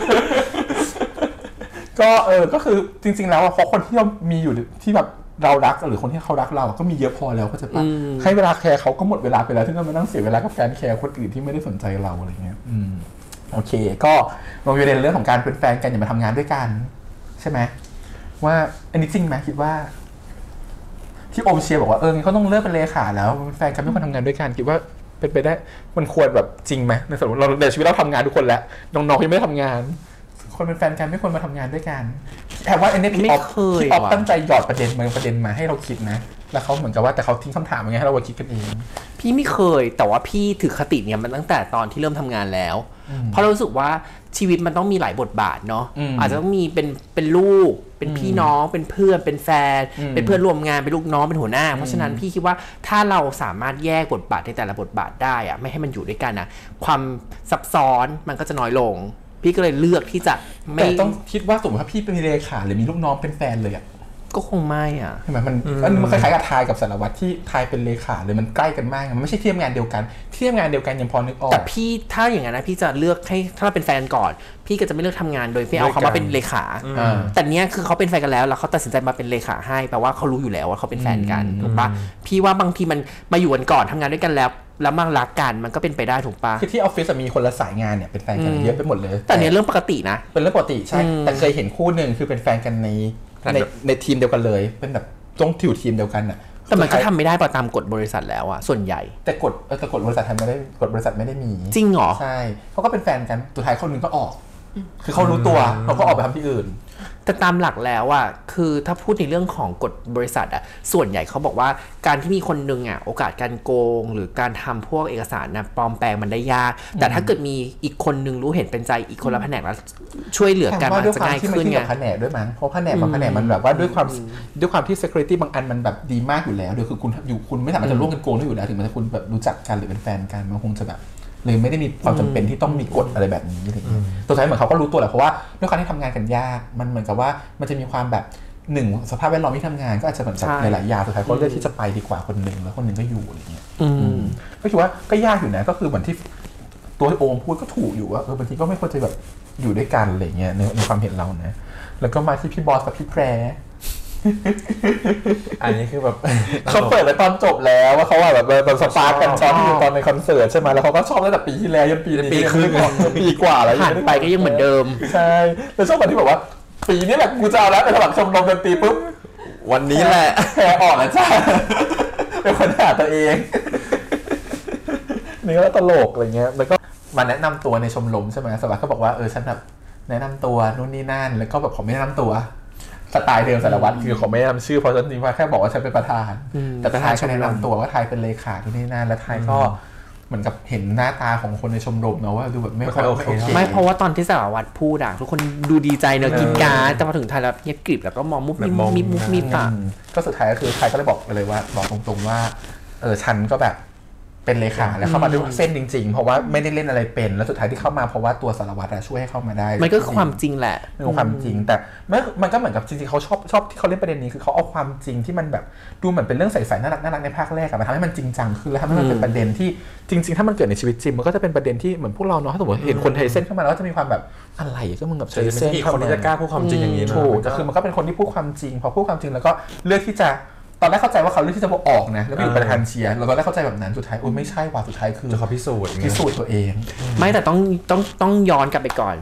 [SPEAKER 2] ก็ก็คือจริงๆแล้วเพราะคนที่เรามีอยู่ที่แบบเรารักหรือคนที่เขารักเราก็มีเยอะพอแล้วก็จะปะให้เวลาแคร์เขาก็หมดเวลาไปแล้วที่เรามานั่งเสียเวลากับการแคร์คนอื่นที่ไม่ได้สนใจเราอะไรเงี้ยโอเคก็ลงประเด็นเรื่องของการเป็นแฟนกันอย่ามาทำงานด้วยกันใช่ไหมว่าอันนี้จริงไหมคิดว่าที่โอมเชียร์บอกว่างั้นเขาต้องเลิกเป็นเลขาแล้วแฟนกันไม่ควรทำงานด้วยกันคิดว่าเป็นไปได้มันควรแบบจริงไหมในสมมติเราในชีวิตเราทำงานทุกคนแล้วน้องๆยังไม่ทำงานคนเป็นแฟนกันไม่ควรมาทำงานด้วยกันแต่ว่าพี่ออฟตั้งใจหยอดประเด็นมาให้เราคิดนะแล้วเขาเหมือนกับว่าแต่เขาทิ้งคำถามมาไงให้เราคิดกันเอง
[SPEAKER 3] พี่ไม่เคยแต่ว่าพี่ถือคติเนี่ยมันตั้งแต่ตอนที่เริ่มทำงานแล้วเพราะเรารู้สึกว่าชีวิตมันต้องมีหลายบทบาทเนาะอาจจะต้องมีเป็นลูกเป็นพี่น้องเป็นเพื่อนเป็นแฟนเป็นเพื่อนร่วมงานเป็นลูกน้องเป็นหัวหน้าเพราะฉะนั้นพี่คิดว่าถ้าเราสามารถแยกบทบาทในแต่ละบทบาทได้อะไม่ให้มันอยู่ด้วยกันนะความซับซ้อนมันก็จะน้อยลงพี่ก็เลยเลือกที่จะไม่
[SPEAKER 2] ต้องคิดว่าสมมติว่าพี่เป็นเลขาหรือมีลูกน้องเป็นแฟนเลยอะ
[SPEAKER 3] ก็คงไม่อ่ะ
[SPEAKER 2] ใช่ไหมมันคล้ายๆกับทายกับสารวัตรที่ทายเป็นเลขาเลยมันใกล้กันมากมันไม่ใช่ที่ทำงานเดียวกันที่ทำงานเดียวกันยังพอนึกออก
[SPEAKER 3] แต่พี่ถ้าอย่างนั้นนะพี่จะเลือกให้ถ้าเราเป็นแฟนก่อนพี่ก็จะไม่เลือกทำงานโดยพี่เอาเขามาเป็นเลขาแต่เนี้ยคือเขาเป็นแฟนกันแล้วเขาตัดสินใจมาเป็นเลขาให้แปลว่าเขารู้อยู่แล้วว่าเขาเป็นแฟนกันถูกปะพี่ว่าบางทีมันมาอยู่กันก่อนทำงานด้วยกันแล้วมารักกันมันก็เป็นไปได้ถูกปะ
[SPEAKER 2] คือที่ออฟฟิศมีคนละสายงานเนี่ยเป็นแฟนกันเยอะไปหมดเลย
[SPEAKER 3] แต่เนี้ยเรื่องปกตินะ
[SPEAKER 2] เป็นเรื่องปกติใช่แต่เคยเห็นคู่นึงคือเป็นแฟนกันในทีมเดียวกันเลยเป็นแบบต้องถือทีมเดียวกันอ่ะ
[SPEAKER 3] แต่มันก็ทำไม่ได้ตามกฎบริษัทแล้วอ่ะส่วนใหญ่
[SPEAKER 2] แต่กฎบริษัททำไม่ได้กฎบริษัทไม่ได้มี
[SPEAKER 3] จริงเหรอ
[SPEAKER 2] ใช่เขาก็เป็นแฟนกันสุดท้ายคนนึงก็ออกคือเขารู้ตัวเขาก็ออกไปทำที่อื่น
[SPEAKER 3] แต่ตามหลักแล้วอ่ะคือถ้าพูดในเรื่องของกฎบริษัทอ่ะส่วนใหญ่เขาบอกว่าการที่มีคนนึงอ่ะโอกาสการโกงหรือการทำพวกเอกสารนะปลอมแปลงมันได้ยากแต่ถ้าเกิดมีอีกคนนึงรู้เห็นเป็นใจอีกคนละแผนกแล้วช่วยเหลือกันมันจะง่ายขึ้นไง
[SPEAKER 2] แผนกด้วยมั้งเพราะแผนกบางแผนกมันแบบว่าด้วยความที่ security บางอันมันแบบดีมากอยู่แล้วโดยคือคุณไม่สามารถจะร่วมกันโกงได้อยู่แล้วถึงแม้คุณแบบรู้จักกันหรือเป็นแฟนกันมันคงจะแบบเลยไม่ได้มีความจำเป็นที่ต้องมีกฎอะไรแบบนี้อะไรอย่างเงี้ยตัวท้ายเหมือนเขาก็รู้ตัวแหละเพราะว่าด้วยความที่ทำงานกันยากมันเหมือนกับว่ามันจะมีความแบบหนึ่งสภาพแวดล้อมที่ทำงานก็อาจจะเหมือนกับหลายๆอย่างสุดท้ายก็เลือกที่จะไปดีกว่าคนหนึ่งแล้วคนหนึ่งก็อยู่อะไรเงี้ยก็คิดว่าก็ยากอยู่นะก็คือเหมือนที่ตัวโอมพูดก็ถูกอยู่ว่าบางทีก็ไม่ควรจะแบบอยู่ด้วยกันอะไรเงี้ยในความเห็นเรานะแล้วก็มาที่พี่บอสกับพี่แพร
[SPEAKER 4] อันนี้คือแบบ
[SPEAKER 2] เขาเปิดไปตอนจบแล้วว่าเขาแบบสปาร์กกันตอนที่อยู่ตอนในคอนเสิร์ตใช่ไหมแล้วเขาก็ชอบตั้งแต่ปีที่แล้วยันปีครึ่งปีกว่าแล้ว
[SPEAKER 3] ผ่านไปก็ยังเหมือนเดิม
[SPEAKER 2] ใช่แล้วชอบตอนที่บอกว่าปีนี้แหละกูจะเอาแล้วไปสมัครชมรมดนตรีปุ๊บ
[SPEAKER 4] วันนี้แหละ
[SPEAKER 2] แพ้ออกแล้วจ้าเป็นคนหาตัวเองนี่ก็ตลกอะไรเงี้ยแล้วก็มาแนะนำตัวในชมรมใช่ไหมสวัสดิ์ก็บอกว่าฉันแบบแนะนำตัวนู่นนี่นั่นแล้วก็แบบผมไม่แนะนำตัวสไตล์เดิมสารวัตรคือเขาไม่แนะนำชื่อเพราะจริงๆว่าแค่บอกว่าฉันเป็นประธานแต่ทายก็แนะนำตัวว่าทายเป็นเลขาที่นี่นั่นและทายก็เหมือนกับเห็นหน้าตาของคนในชมรมเนาะว่าดูแบบไม่ค่อยโอเค
[SPEAKER 3] ไม่เพราะว่าตอนที่สารวัตรพูดอะทุกคนดูดีใจเนอะกินการแต่พอถึงทายแล้วเงียบกริบแล้วก็มองมุกมิบ
[SPEAKER 2] ก็สุดท้ายก็คือทายก็เลยบอกเลยว่าบอกตรงๆว่าฉันก็แบบเป็นเลขาแล้วเข้ามาด้วยเส้นจริงๆเพราะว่าไม่ได้เล่นอะไรเป็นแล้วสุดท้ายที่เข้ามาเพราะว่าตัวสารวัตรช่วยให้เข้ามาได้
[SPEAKER 3] มันก็ความจริงแหละ
[SPEAKER 2] เป็นความจริงแต่มันก็เหมือนกับจริงๆเขาชอบที่เขาเล่นประเด็นนี้คือเขาเอาความจริงที่มันแบบดูเหมือนเป็นเรื่องใสๆน่ารักในภาคแรกมาทำให้มันจริงจังขึ้นแล้วทำให้มันเป็นประเด็นที่จริงๆถ้ามันเกิดในชีวิตจริงมันก็จะเป็นประเด็นที่เหมือนพวกเราเนาะถ้าสมมติเห็นคนไทยเส้นเข้ามาแล้วก็จะมีความแบบอะไรก็มึงกับเชยเส้น
[SPEAKER 4] คนที่จะกล้าพูดความจริงอย่างนี้
[SPEAKER 2] ถูกแต่คือมันก็เป็นคนที่พูดความจริงพอพูดความจริงแล้วก็เลือกที่จะตอนแรกเข้าใจว่าเขาเลือกที่จะออกนะแล้วไปอยู่ประธานเชียร์แล้วก็ได้เข้าใจแบบนั้นสุดท้ายไม่ใช่ว่าสุดท้ายคือ
[SPEAKER 4] จะเขาพิสูจน์
[SPEAKER 2] ตัวเอง
[SPEAKER 3] ไม่แต่ต้องย้อนกลับไปก่อน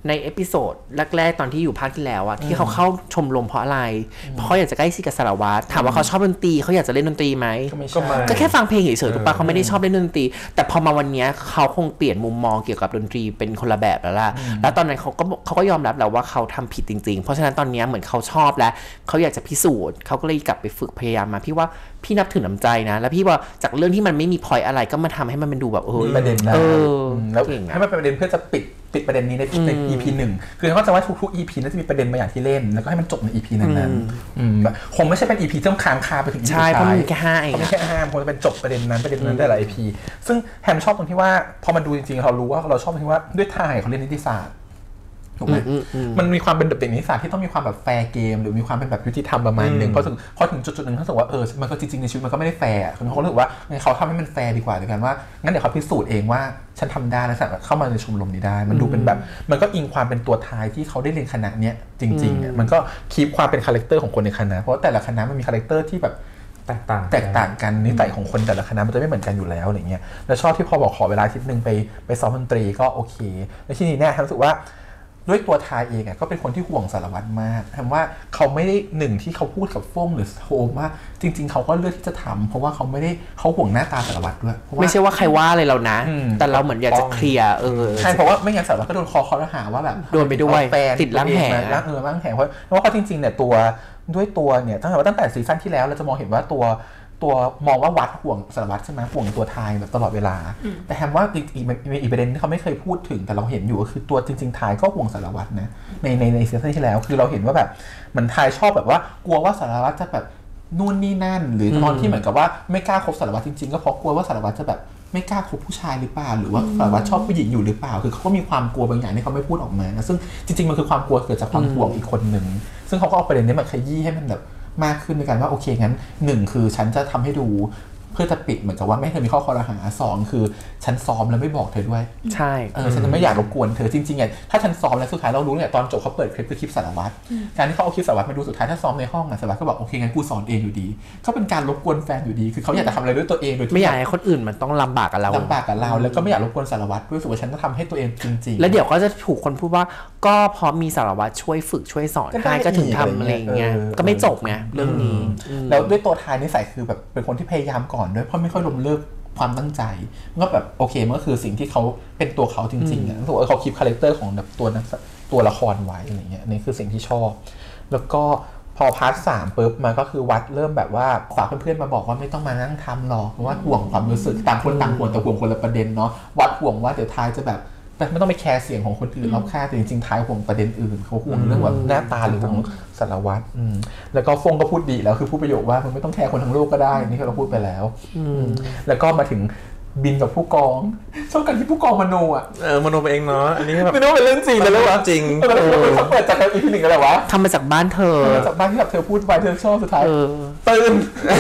[SPEAKER 3] ในเอพิโซดแรกๆตอนที่อยู่ภาคที่แล้วอะที่เขาเข้าชมรมเพราะอะไรเพราะเขาอยากจะใกล้ชิดกับสารวัตรถามว่าเขาชอบดนตรีเขาอยากจะเล่นดนตรีไหมก็แค่ฟังเพลงเฉยๆถูกปะเขาไม่ได้ชอบเล่นดนตรีแต่พอมาวันนี้เขาคงเปลี่ยนมุมมองเกี่ยวกับดนตรีเป็นคนละแบบแล้วล่ะแล้วตอนนั้นเขาก็ยอมรับแล้วว่าเขาทำผิดจริงๆเพราะฉะนั้นตอนนี้เหมือนเขาชอบและเขาอยากจะพิสูจน์เขาก็เลยกลับไปฝึกพยายามมาพี่ว่าพี่นับถือน้ำใจนะแล้วพี่ว่าจากเรื่องที่มันไม่มีพอยอะไรก็มาทำให้มันเป็นดูแบบ
[SPEAKER 2] ประเด็นได้
[SPEAKER 3] แล้ว
[SPEAKER 2] ให้มันเป็นประเด็นเพื่อจะปิดประเด็นนี้ใน EP 1คือเขาจะว่าทุก EP น่าจะมีประเด็นบางอย่างที่เล่นแล้วก็ให้มันจบใน EP นั้นๆคงไม่ใช่เป็น EP ที่ต้องค้างคาไปถึง EP
[SPEAKER 3] ใช่เพราะมันแค่5เอง
[SPEAKER 2] ไม่แค่5คงจะเป็นจบประเด็นนั้นได้หลาย EP ซึ่งแฮมชอบตรงที่ว่าพอมันดูจริงๆเรารู้ว่าเราชอบตรงที่ว่าด้วยท่าเขาเรียนนิติศาสตร์ถูกไหมมันมีความเป็นแบบเด็กนิติศาสตร์ที่ต้องมีความแบบแฟร์เกมหรือมีความเป็นแบบยุติธรรมประมาณนึงพอถึงจุดนึงเขารู้สึกว่ามันก็จริงๆในชีวิตมันก็ไม่ได้แฟร์เขารู้สึกว่าเขาทำให้มันแฟร์ดีกว่าด้วยกันว่างั้นเดี๋ยวเขาพิสูจน์เองว่าฉันทำได้แล้วเข้ามาในชมรมนี้ได้มันดูเป็นแบบมันก็อิงความเป็นตัวท้ายที่เขาได้เรียนคณะเนี้ยจริงๆมันก็คีปความเป็นคาแรคเตอร์ของคนในคณะเพราะแต่ละคณะมันมีคาแรคเตอร์ที่แบบแตกต่างกันนิสัยของคนแต่ละคณะมันจะไม่เหมือนกันอยู่แล้วอะไรเงี้ยแล้วชอบที่พอบอกขอเวลาอาทิตย์นึงไปซ้อมดนตรีก็โอเคแล้วทีนี้เนี่ยรู้สึกว่าด้วยตัวทายเองก็เป็นคนที่ห่วงสารวัตรมากแปลว่าเขาไม่ได้หนึ่งที่เขาพูดกับฟ้งหรือโฮมว่าจริงๆเขาก็เลือกที่จะทำเพราะว่าเขาห่วงหน้าตาสารวัตรด้วย
[SPEAKER 3] ไม่ใช่ว่าใครว่าอะไรเรานะแต่เราเหมือนอยากจะเคลียร์
[SPEAKER 2] ใช่เพราะว่าไม่งั้นสารวัตรก็โดนคอหาว่าแบบ
[SPEAKER 3] โดนไปด้วยติดล้างแผล
[SPEAKER 2] ล้างแผลเพราะว่าจริงๆเนี่ยตัวเนี่ยตั้งแต่ซีซั่นที่แล้วเราจะมองเห็นว่าตัวมองว่าวัดห่วงสารวัตรใช่ไหมห่วงตัวทายแบบตลอดเวลาแต่แฮมว่าอีกประเด็นที่เขาไม่เคยพูดถึงแต่เราเห็นอยู่ก็คือตัวจริงๆทายก็ห่วงสารวัตรนะในซีซั่นที่แล้วคือเราเห็นว่าแบบเหมือนทายชอบแบบว่ากลัวว่าสารวัตรจะแบบนู่นนี่นั่นหรือตอนที่เหมือนกับว่าไม่กล้าคบสารวัตรจริงๆก็เพราะกลัวว่าสารวัตรจะแบบไม่กล้าคบผู้ชายหรือเปล่าหรือว่าสารวัตรชอบผู้หญิงอยู่หรือเปล่าคือเขาก็มีความกลัวบางอย่างที่เขาไม่พูดออกมาซึ่งจริงๆมันคือความกลัวเกิดจากความห่วงอีกคนนึงซึ่งเขาก็เอาประเด็นนี้มาขยี้ให้มันแบบมากขึ้นในการว่าโอเคงั้น1คือฉันจะทำให้ดูเพื่อจะปิดเหมือนกับว่าไม่ให้เธอมีข้อคอรหา2คือฉันซ้อมแล้วไม่บอกเธอด้วย
[SPEAKER 3] ใช่
[SPEAKER 2] ฉันจะไม่อยากรบกวนเธอจริงๆไงถ้าฉันซ้อมแล้วสุดท้ายเรารู้เนี่ยตอนจบเขาเปิดคลิปคือคลิปสารวัตรการที่เขาเอาคลิปสารวัตรมาดูสุดท้ายถ้าซ้อมในห้องสารวัตรก็บอกโอเคงั้นกูสอนเองอยู่ดีก็เป็นการรบกวนแฟนอยู่ดีคือเขาอยากจะทำอะไรด้วยตัวเองโดย
[SPEAKER 3] ไม่อยากให้คนอื่นมันต้องลำบากกับเรา
[SPEAKER 2] แล้วก็ไม่อยากรบกวนสารวัตรด้วยสุดว่าฉันจะทำให้ตัวเองจริงๆ
[SPEAKER 3] แล้วเดี๋ยวก็จะถูกคนพูดว่าก็เพราะมีสารวัตรช่วยฝึกช่วยสอนให้ก็ถึงทำอะไรอย่างเงี้ยก็ไม่จบไงเรื่องนี้
[SPEAKER 2] แล้วด้วยตัวทายนิสัยคือแบบเป็นคนที่พยายามก่อนด้วยเพราะไม่ค่อยล้มเลิกความตั้งใจก็แบบโอเคมันก็คือสิ่งที่เขาเป็นตัวเขาจริงๆรู้สึกว่าเขาคีปคาแรคเตอร์ของแบบตัวละครไว้อะไรเงี้ยนี่คือสิ่งที่ชอบแล้วก็พอพาร์ท3ปุ๊บมาก็คือวัดเริ่มแบบว่าฝากเพื่อนๆมาบอกว่าไม่ต้องมานั่งทำหรอกเพราะว่าห่วงความรู้สึกต่างคนต่างห่วงแต่ห่วงคนละประเด็นเนาะวัดห่วงว่าเดี๋ยวทายจะแบบไม่ต้องไปแคร์เสียงของคนอื่นรอบข้างแต่จริงๆท้ายห่วงประเด็นอื่นเขาห่วงเรื่องแบบหน้าตาหรือของสารวัตรแล้วก็ฟงก็พูดดีแล้วคือพูดประโยคว่ามึงไม่ต้องแคร์คนทั้งโลกก็ได้นี่เราพูดไปแล้วแล้วก็มาถึงบินกับผู้กองชอบกันที่ผู้กองมโน
[SPEAKER 4] มโนไปเองเนาะอันนี้แบบ
[SPEAKER 2] ไม่รู้เป็นเรื่องจริงแล้ววะ
[SPEAKER 4] จริง
[SPEAKER 2] เขาเปิดจากอีพี 1อะไรวะ
[SPEAKER 3] ทำมาจากบ้านเธอ
[SPEAKER 2] จากบ้านที่แบบเธอพูดไปเธอชอบสุดท้ายตื่น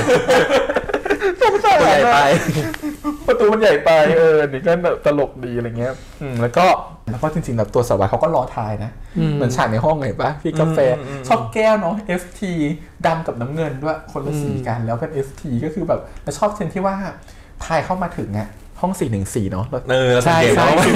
[SPEAKER 4] ตัวใหญ่ไป
[SPEAKER 2] ประตูมันใหญ่ไปนี่ก็แบบตลกดีอะไรเงี้ยแล้วก็จริงๆแบบตัวสารวัตรเขาก็รอทายนะเหมือนฉากในห้องเห็นปะพี่กาแฟชอบแก้วเนาะ FT ดำกับน้ำเงินด้วยคนละสีกันแล้วเป็น FT ก็คือแบบแล้วชอบเช่นที่ว่าทายเข้ามาถึงอ่ะห้อง414เนาะ
[SPEAKER 3] ใช่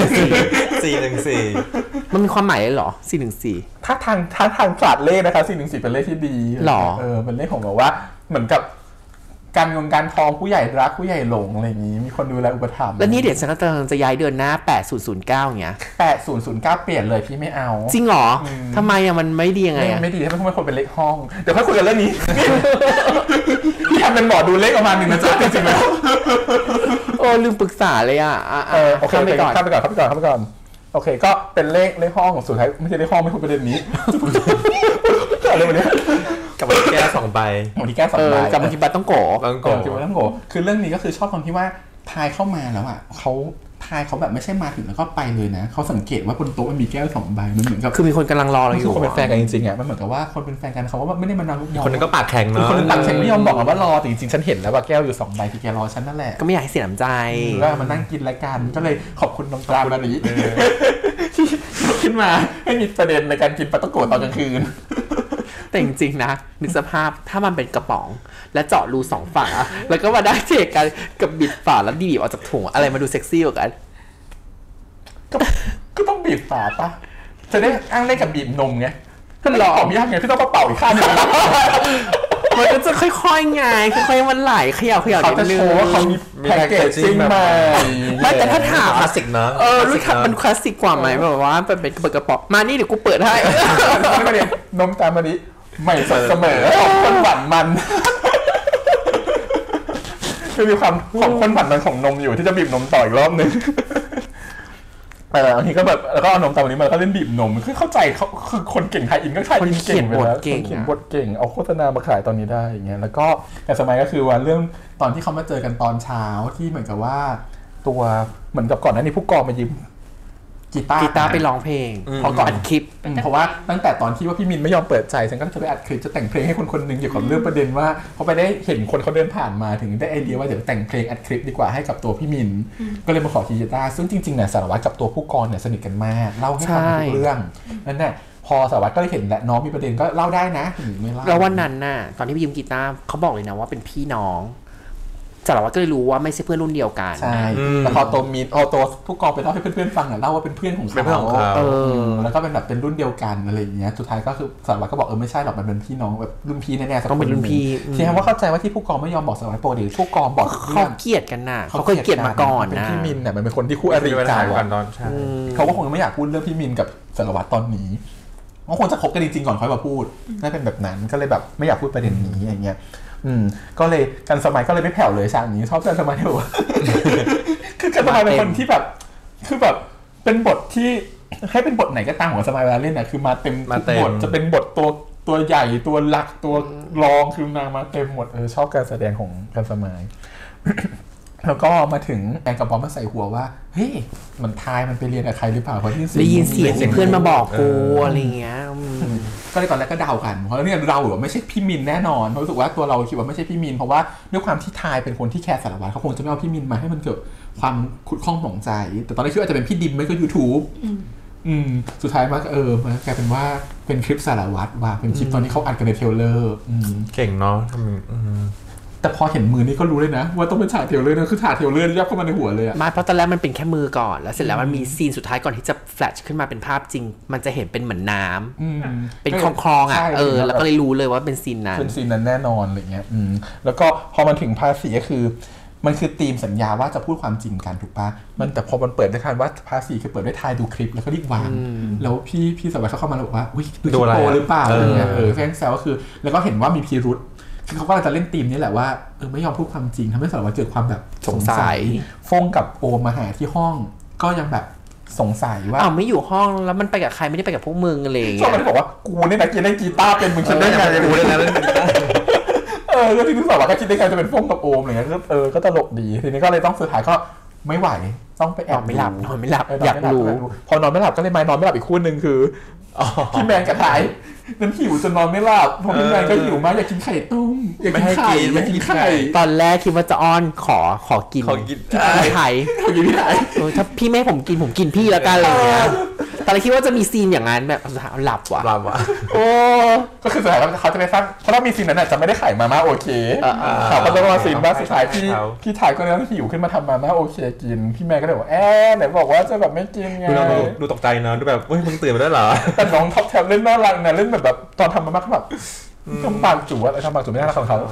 [SPEAKER 4] 414
[SPEAKER 3] มันมีความหมายเลยเหรอ414
[SPEAKER 2] ถ้าทางศาสตร์เลขนะคะ414เป็นเลขที่ดี
[SPEAKER 3] หรอ
[SPEAKER 2] เป็นเลขของแบบว่าเหมือนกับการเงินการทองผู้ใหญ่รักผู้ใหญ่หลงอะไรอย่างนี้มีคนดูแลอุปถัมภ์
[SPEAKER 3] แล้วนี่เดี๋ยวฉันก็จะย้ายเดือนหน้า8009อย่างเงี้ย
[SPEAKER 2] 8009เปลี่ยนเลยพี่ไม่เอา
[SPEAKER 3] จริงเหรอทำไมมันไม่ดียังไง
[SPEAKER 2] ไม่ดีถ้าไม่คนเป็นเลขห้องเดี๋ยวค่อยคุยกันเรื่องนี้พี่ทำเป็นหมอดูเลขประมาณนึงนะจ๊ะจริงๆแล้ว
[SPEAKER 3] ลืมปรึกษาเลย
[SPEAKER 2] โอเคข้ามไปก่อนโอเคก็เป็นเลขห้องสุดท้ายไม่ใช่เลขห้องไม่คุยประเด็นนี้อะไรวะเนี่ย
[SPEAKER 4] กับมันแก้2ใบ
[SPEAKER 2] ที่แก้2ใบ
[SPEAKER 3] กับมันที่บัตต้องโก
[SPEAKER 2] คือเรื่องนี้ก็คือชอบตรงที่ว่าทายเข้ามาแล้วเขาทายเขาแบบไม่ใช่มาถึงแล้วก็ไปเลยนะเขาสังเกตว่าบนโต๊ะมันมีแก้ว2ใบมันเหมือนกับ
[SPEAKER 3] คือมีคนกำลังรอเราอยู่
[SPEAKER 2] คนเป็นแฟนกันจริงๆมันเหมือนกับว่าคนเป็นแฟนกันเขาว่าไม่ได้มานอนยอม
[SPEAKER 4] คนนึงก็ปากแข็งเนาะ
[SPEAKER 2] คนนึงปากแข็งไม่ยอมบอกว่ารอแต่จริงๆฉันเห็นแล้วว่าแก้วอยู่2ใบที่แกรอฉันนั่นแหละ
[SPEAKER 3] ก็ไม่อยากให้เสียน้ำใจ
[SPEAKER 2] ก็มานั่งกินรายการก็เลยขอบคุณน้องตราบารีที่ขึ้นมาให้มีประเด็นในการกินปลาตะโกตอนกลางคืน
[SPEAKER 3] แต่จริงๆนะนึกสภาพถ้ามันเป็นกระป๋องและเจาะรู2ฝาแล้วก็มาได้เจกกันกับบิดฝาแล้วดีบออกจากถุงอะไรมาดูเซ็กซี่กว่ากัน
[SPEAKER 2] ก็ต้องบีบฝาป่ะจะได้อ้างเล่นกับบีบนมไงก็หลอกพี่ยากไงพี่ต้องมาเป่าอีกข้างนึง
[SPEAKER 3] มันก็จะค่อยๆไงค่อยๆมันไหลเขย่า
[SPEAKER 2] เขาจะโชว์ว่าเขามีแพ็กเกจจิ้งใหม่
[SPEAKER 3] ไม่แต่ถ้าถาม
[SPEAKER 4] คลาสสิกนะ
[SPEAKER 3] รู้จักมันคลาสสิกกว่าไหมแบบว่าเป็นเปิดกระป๋องมานี่เดี๋ยวกูเปิดให้
[SPEAKER 2] ไม่ได้นมตามมาดิใหม่สดเสมอข้นหวานมันคือมีความของข้นหวานมันของนมอยู่ที่จะบีบนมต่ออีกรอบนึงบางทีก็แบบแล้วก็เอานมตามนี้มาแล้วก็เล่นบีบนมคือเข้าใจเขาคือคนเก่งไทยอินก็ไทยอินเก่งไปแล้วคนเขียนบทเก่งเอาโฆษณามาขายตอนนี้ได้อย่างเงี้ยแล้วก็แต่สมัยก็คือว่าเรื่องตอนที่เขามาเจอกันตอนเช้าที่เหมือนกับว่าตัวเหมือนกับก่อนหน้านี้ผู้กองมายืมกีตาร์
[SPEAKER 3] ไปร้องเพลง
[SPEAKER 2] พอก่อนอัดคลิปเพราะว่าตั้งแต่ตอนที่ว่าพี่มินไม่ยอมเปิดใจฉันก็จะไปอัดคลิปจะแต่งเพลงให้คนนึงเกี่ยวกับเรื่องประเด็นว่าเขาไปได้เห็นคนเขาเดินผ่านมาถึงได้ไอเดียว่าเดี๋ยวแต่งเพลงอัดคลิปดีกว่าให้กับตัวพี่มินก็เลยมาขอกีตาร์ซึ่งจริงๆเนี่ยสารวัตรกับตัวผู้กองเนี่ยสนิทกันมากเล่าให้ฟังทุกเรื่องนั่นแหละพอสารวัตรก็เลยเห็นและน้องมีประเด็นก็เล่าได้นะไม่เล่า
[SPEAKER 3] แล้ววันนั้นน่ะตอนที่ไปยืมกีตาร์เขาบอกเลยนะว่าเป็นพี่น้องสารวัตรก็เลยรู้ว่าไม่ใช่เพื่อนรุ่นเดียวกัน
[SPEAKER 2] ใช่แต่พอตัวมินตัวผู้กองไปเล่าให้เพื่อนๆฟังเล่าว่าเป็นเพื่อนของเขาแล้วก็เป็นแบบเป็นรุ่นเดียวกันอะไรอย่างเงี้ยสุดท้ายก็คือสารวัตรก็บอกไม่ใช่หรอกมันเป็นพี่น้องแบบรุ่นพี่แน่ๆ
[SPEAKER 3] ต้องเป็นรุ่นพี่
[SPEAKER 2] ที่ว่าเข้าใจว่าที่ผู้กองไม่ยอมบอกสารวัตรปกติผู้กองบอก
[SPEAKER 3] เขาเกลียดกันน่ะเขาเคยเกลียดมาก่อนนะ
[SPEAKER 2] พี่มินเนี่ยมันเป็นคนที่คู่อริกันตอนเขาก็คงไม่อยากพูดเรื่องพี่มินกับสารวัตรตอนนี้เขาคงจะคบกันจริงๆก่อนค่อยมาพูดน่าเป็นแบบนั้นก็เลยแบบไม่อยากพูดประเด็นนี้อย่างเงี้ยก็เลยกันสมัยก็เลยไม่แผ่วเลยฉากนี้ชอบกันสมัยอยู่คือกันสมัยเป็นคนที่แบบคือแบบเป็นบทที่ให้เป็นบทไหนก็ตามของสมัยเวลาเล่นน่ะคือมาเต็มบทจะเป็นบทตัวใหญ่ตัวหลักตัวรองคือนางมาเต็มหมดชอบการแสดงของกันสมัยแล้วก็มาถึงแอนกับบอมมาใส่หัวว่าเฮ้ยมันทายมันไปเรียนกับใครหรือเปล่าเพราะที่
[SPEAKER 3] ได้ยินเสียงเพื่อนมาบอกกูอะไรเงี้ย
[SPEAKER 2] ก็เลยตอนแรกก็เดากันเพราะเนี่ยเราหรือว่าไม่ใช่พี่มินแน่นอนเพราะรู้สึกว่าตัวเราคิดว่าไม่ใช่พี่มินเพราะว่าด้วยความที่ทายเป็นคนที่แคร์สารวัตรเขาคงจะไม่เอาพี่มินมาให้มันเกิดความขุ่นข้องหมองใจแต่ตอนแรกคิดว่าจะเป็นพี่ดิมไม่ก็ YouTube สุดท้ายมมันกลายเป็นว่าเป็นคลิปสารวัตรว่าเป็นคลิปตอนนี้เขาอัดกันในเทรลเลอร์
[SPEAKER 4] เก่งเนาะ
[SPEAKER 2] แต่พอเห็นมือนี่ก็รู้เลยนะว่าต้องเป็นฉากเทเลอร์นะคือฉากเทเลอร์ยับเข้ามาในหัวเลยอะ
[SPEAKER 3] ไม่เพราะตอนแรกมันเป็นแค่มือก่อนแล้วเสร็จแล้วมันมีซีนสุดท้ายก่อนที่จะแฟลชขึ้นมาเป็นภาพจริงมันจะเห็นเป็นเหมือนน้ำเป็นคลองอ่ะแล้วก็เลยรู้เลยว่าเป็นซีนนั้น
[SPEAKER 2] เป็นซีนนั้นแน่นอนอะไรเงี้ยแล้วก็พอมันถึงภาษีก็คือมันคือธีมสัญญาว่าจะพูดความจริงกันถูกปะมันแต่พอมันเปิดได้คันว่าภาษีคือเปิดด้วยทายดูคลิปแล้วก็รีบวางแล้วพี่สวัสดิ์เขาเข้ามาแล้วบอกว่าอุ้ยดูโปหรือเปล่าอะไรเงี้ยแฟนแซวก็คือแล้วก็เห็นว่ามีพิรุธเขาก็จะเล่นธีมนี้แหละว่าไม่ยอมพูดความจริงทำให้สารวัตรเกิดความแบบสงสัยฟงกับโอมมาหาที่ห้องก็ยังแบบสงสัยว่า
[SPEAKER 3] ไม่อยู่ห้องแล้วมันไปกับใครไม่ได้ไปกับพวกมึงอะไรอย่างเงี้
[SPEAKER 2] ยมันบอกว่ากูเนี่ยนะเล่นกีตาร์เป็นมึงฉันได้ไงกูเนี่ยนะเล่นกีตาร์ก็ที่สารวัตรก็คิดได้ไงจะเป็นฟงกับโอมอะไรเงี้ยก็ตลกดีทีนี้ก็เลยต้องสุดท้ายก็ไม่ไหวต้องไปแอบ
[SPEAKER 3] ไม่หลับนอนไม่หลับอยากรู้
[SPEAKER 2] พอนอนไม่หลับก็เลยมานอนไม่หลับอีกคู่นึงคือพี่แมนกับไทยนั้นหิวจนนอนไม่หลับพอพี่แมนก็หิวมากอยากกินไข่ต้มอยากกินไข่ไม่กินไข่
[SPEAKER 3] ตอนแรกคิดว่าจะอ้อนขอกินพี่ไทย
[SPEAKER 2] พี่ไทย
[SPEAKER 3] ถ้าพี่ไม่ผมกินพี่แล้วกันอะไรเงี้ยตอนแรกคิดว่าจะมีซีนอย่างนั้นแบบหลับว่ะ
[SPEAKER 2] โอ้ก็คือสุดท้ายเขาจะไปสร้างเพราะถ้ามีซีนนั้นจะไม่ได้ไข่มาม่าโอเคเขาก็ต้องมาซีนว่าสุดท้ายพี่ไทยก็เลยต้องหิวขึ้นมาทำมาม่าโอเคกินพี่แม่ก็เลยบอกไหนบอกว่าจะแบบไม่กินไง
[SPEAKER 4] ดูตกใจนะดูแบบเฮ้ยมึงตื่นมาได้เหรอ
[SPEAKER 2] แต่น้องท็อปแทบเล่นน่ารักนะเล่นแบบตอนทำมาม่าเขาแบบทำปากจู่อะไรทำปากจู่ไม่น่ารักของเขา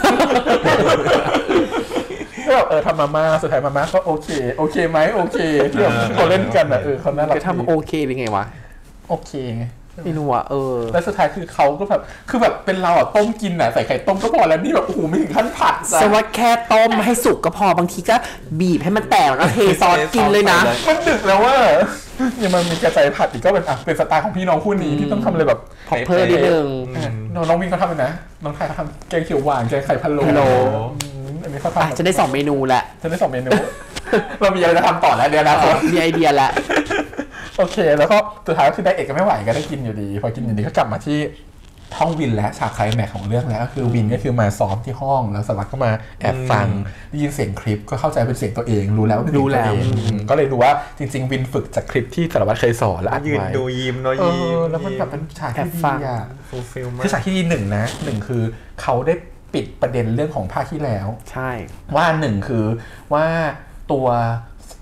[SPEAKER 2] แบบทำมาม่าสุดท้ายมาม่าก็โอเคไหมโอเคที่แบบเขาเล่นกันเขาน่ารัก
[SPEAKER 3] จะทำโอเคเป็นไงวะ
[SPEAKER 2] โอเคไง
[SPEAKER 3] ไม่รู้อ่ะ
[SPEAKER 2] แล้วสุดท้ายคือเขาก็แบบคือแบบเป็นเราต้มกินใส่ไข่ต้มก็พอแล้วนี่แบบโอ้โหไม่ถึงขั้นผัด
[SPEAKER 3] สวัสดิ์แค่ต้มให้สุกก็พอบางทีก็บีบให้มันแตกแล้วเทซอสกินเลยนะ
[SPEAKER 2] มันดึกแล้วว่ายังมันมีกระจายผัดอีกก็เป็นสไตล์ของพี่น้องคู่นี้ที่ต้องทำอะไรแบบ
[SPEAKER 3] เพิ่มนิดนึง
[SPEAKER 2] น้องวินเขาทำเลยนะน้องไทยเขาทำแกงเขียวหวานแกงไข่พะโล้อันนี้เขาทำ
[SPEAKER 3] จะได้2เมนูแหละ
[SPEAKER 2] จะได้2เมนูเรามีอะไรจะทำต่อแล้วเดี๋ยวนะ
[SPEAKER 3] มีไอเดียแล้ว
[SPEAKER 2] โอเคแล้วก็สุดท้ายก็คือได้เอกก็ไม่ไหวก็ได้กินอยู่ดีพอกินอยู่ดีก็กลับมาที่ห้องวินและฉากไคลแม็กซ์ของเรื่องแล้วก็คือวินก็คือมาซ้อมที่ห้องแล้วสารวัตรก็มาแอบฟังได้ยินเสียงคลิปก็เข้าใจเป็นเสียงตัวเองรู้แล้วก็เลยรู้ว่าจริงๆวินฝึกจากคลิปที่สารวัตรเคยสอนแล้วอัดไว้
[SPEAKER 4] ยืนดูยิ้มเนาะยิ้ม
[SPEAKER 2] แล้วมันแบบเป็นฉากที่ดีอ่ะคือฉากที่ดี1คือเขาได้ปิดประเด็นเรื่องของภาคที่แล้ว
[SPEAKER 3] ใช่
[SPEAKER 2] ว่า1คือว่าตัว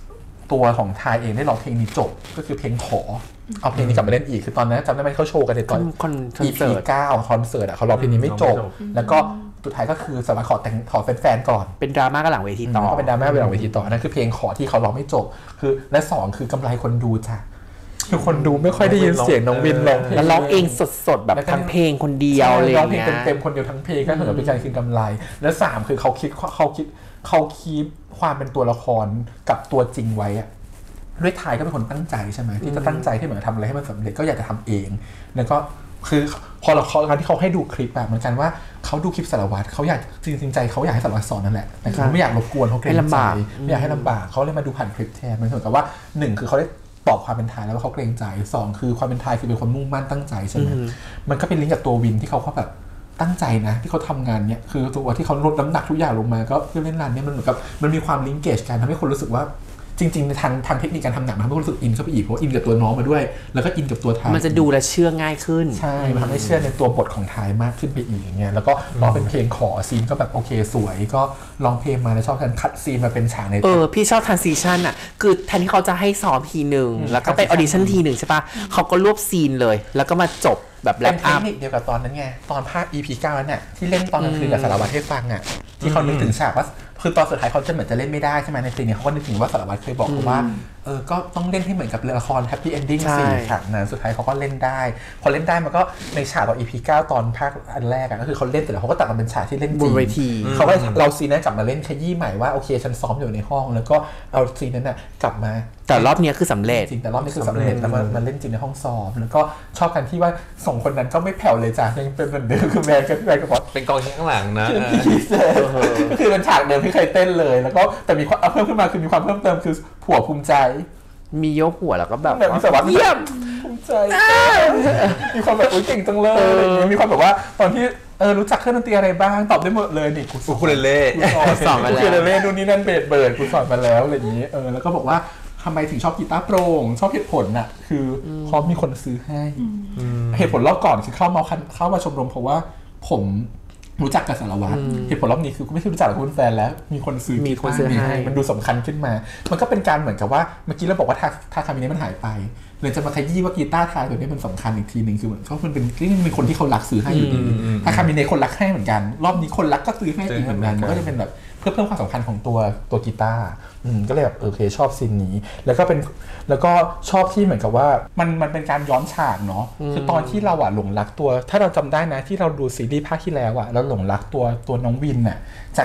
[SPEAKER 2] ตัวของทายเองได้ร้องเพลงนี้จบก็คือเพลงขอเอาเพลงนี้กลับมาเล่นอีกคือตอนนั้นจำได้ไหมเขาโชว์กันในตอน EP 9คอนเสิร์ตเขาร้องเพลงนี้ไม่จบแล้วก็สุดท้ายก็คือสามารถขอแฟนๆก่อน
[SPEAKER 3] เป็นดราม่ากันหลังเวทีต่อ
[SPEAKER 2] ก็เป็นดราม่าหลังเวทีต่อนั่นคือเพลงขอที่เขาร้องไม่จบคือและ2คือกำไรคนดูจ้ะคือคนดูไม่ค่อยได้ยินเสียงน้องวินร้องเพลง
[SPEAKER 3] แล้วร้องเองสดๆแบบทั้งเพลงคนเดียวเลย
[SPEAKER 2] ร้องเพลงเต็มๆคนเดียวทั้งเพลงก็เหมือนเป็นการคืนกำไรและ3คือเขาคิดความเป็นตัวละครกับตัวจริงไว้อะด้วยทายก็เป็นคนตั้งใจใช่ไหมที่จะตั้งใจที่เหมือนทำอะไรให้มันสำเร็จก็อยากจะทำเองแล้วก็คือพอการที่เขาให้ดูคลิปแบบเหมือนกันว่าเขาดูคลิปสารวัตรเขาอยากจริงๆใจเขาอยากให้สารวัตรสอนนั่นแหละแต่เขาไม่อยากรบกวนเขาเกรงใจไม่อยากให้ลำบากเขาเลยมาดูผ่านคลิปแทนมันเหมือนกับว่า1คือเขาได้ตอบความเป็นทายแล้วว่าเขาเกรงใจ2คือความเป็นทายคือเป็นคนมุ่งมั่นตั้งใจใช่ไหมมันก็เป็นลิงก์กับตัววินที่เขาแบบตั้งใจนะที่เขาทำงานเนี้ยคือตัวที่เขาลดน้ำหนักทุกอย่างลงมาก็เพื่อเล่นงานเนี้ยมันเหมือนกับมันมีความลิงก์เกจกันทำให้คนรู้สึกว่าจริงๆในทางเทคนิคการทำหนังมันทำให้รู้สึกอินเข้าไปอีกเพราะอินกับตัวน้องมาด้วยแล้วก็อินกับตัวทาย
[SPEAKER 3] มันจะดูและเชื่อง่ายขึ้น
[SPEAKER 2] ใช่มันทำให้เชื่อในตัวบทของทายมากขึ้นไปอีกอย่างเงี้ยแล้วก็ร้องเป็นเพลงขอซีนก็แบบโอเคสวยก็ร้องเพลงมาแล้วชอบการคัดซีนมาเป็นฉากใน
[SPEAKER 3] พี่ชอบทรานซิชันอ่ะคือแทนที่เขาจะให้ซ้อมทีนึงแล้วก็ไปออดิชั่นทีนึงใช่ป่ะเขาก็รวบซีนเลยแล้วก็มาจบแบบแรปอัพ
[SPEAKER 2] เป็นเทคนิคเดียวกับตอนนั้นไงตอนภาค EP 9นั้นน่ะที่เล่นตอนกลางคืนกับสารวัตรให้ฟังอ่ะที่เขานึกถึงฉากว่าคือตอนสุดท้ายเขาจะเหมือนจะเล่นไม่ได้ใช่ไหมในซีนนี้เขาก็นึกถึงว่าสารวัตรเคยบอกเขาว่าก็ต้องเล่นให้เหมือนกับละคร Happy Ending 4 ฉากนั้นสุดท้ายเขาก็เล่นได้พอเล่นได้มันก็ในฉากตอน EP 9 ตอนภาคอันแรกก็คือเขาเล่นแต่แล้วเขาก็ตัดมาเป็นฉากที่เล่นจริงเขาก็เราซีนนั้นกลับมาเล่นขยี้ใหม่ว่าโอเคฉันซ้อมอยู่ในห้องแล้วก็เอาซีนนั้นน่ะกลับมา
[SPEAKER 3] แต่รอบนี้คือสำเร็จ
[SPEAKER 2] จริงแต่รอบนี้คือสำเร็จแล้วมันเล่นจริงในห้องซ้อมแล้วก็ชอบกันที่ว่า2คนนั้นก็ไม่แผ่วเลยจ้ะยังเป็นเหมือนเดิมคือแมนกับบอก
[SPEAKER 4] เป็นกองข้างหลังนะ
[SPEAKER 2] คือเป็นฉากเดิมที่เคยเต้นเลยแล้วก็แต่มีความเพิ่มขึ้นมาคือมีความเพิ่มเติมคือผัวภูมิใจ
[SPEAKER 3] มียกหัวแล้วก็แบบ
[SPEAKER 2] มีสวัสดิ์เยี่ยมภูมิใจมีความแบบเก่งจังเลยอะไรอย่างเงี้ยมีความแบบว่าตอนที่รู้จักเครื่องดนตรีอะไรบ้างตอบได้หมดเลยนี่
[SPEAKER 4] กูคูเลเล่
[SPEAKER 3] สอนมาแล้ว
[SPEAKER 2] คูเลเล่ดูนี่นั่นเบิร์ดกูสอนมาแล้วอะไรอย่างงี้แล้วก็บอกว่าทำไมถึงชอบกีตาร์โปร่งชอบเหตุผลน่ะคือพอมีคนซื้อให้เหตุผลรอบก่อนคือเข้ามาชมรมเพราะว่าผมรู้จักกับสารวัตรเหตุผลรอบนี้คือไม่ใช่รู้จักกับคุณแฟนแล้วมีคนซื้อให้มันดูสำคัญขึ้นมามันก็เป็นการเหมือนกับว่าเมื่อกี้เราบอกว่าทาคามิเนะมันหายไปเลยจะมาขยี้ว่ากีตาร์ทายตัวนี้มันสำคัญอีกทีนึงคือเพราะมันเป็นคนที่เขารักซื้อให้อยู่ดีทาคามิเนะคนรักให้เหมือนกันรอบนี้คนรักก็ซื้อให้อีกเหมือนกันมันก็จะเป็นแบบเพื่อเพิ่มความสำคัญของตัวกีตาร์ก็เลยแบบโอเคชอบซีนนี้แล้วก็ชอบที่เหมือนกับว่ามันเป็นการย้อนฉากเนาะคือตอนที่เราหลงรักตัวถ้าเราจำได้นะที่เราดูซีรีส์ภาคที่แล้วเราหลงรักตัวน้องวินน่ะจาก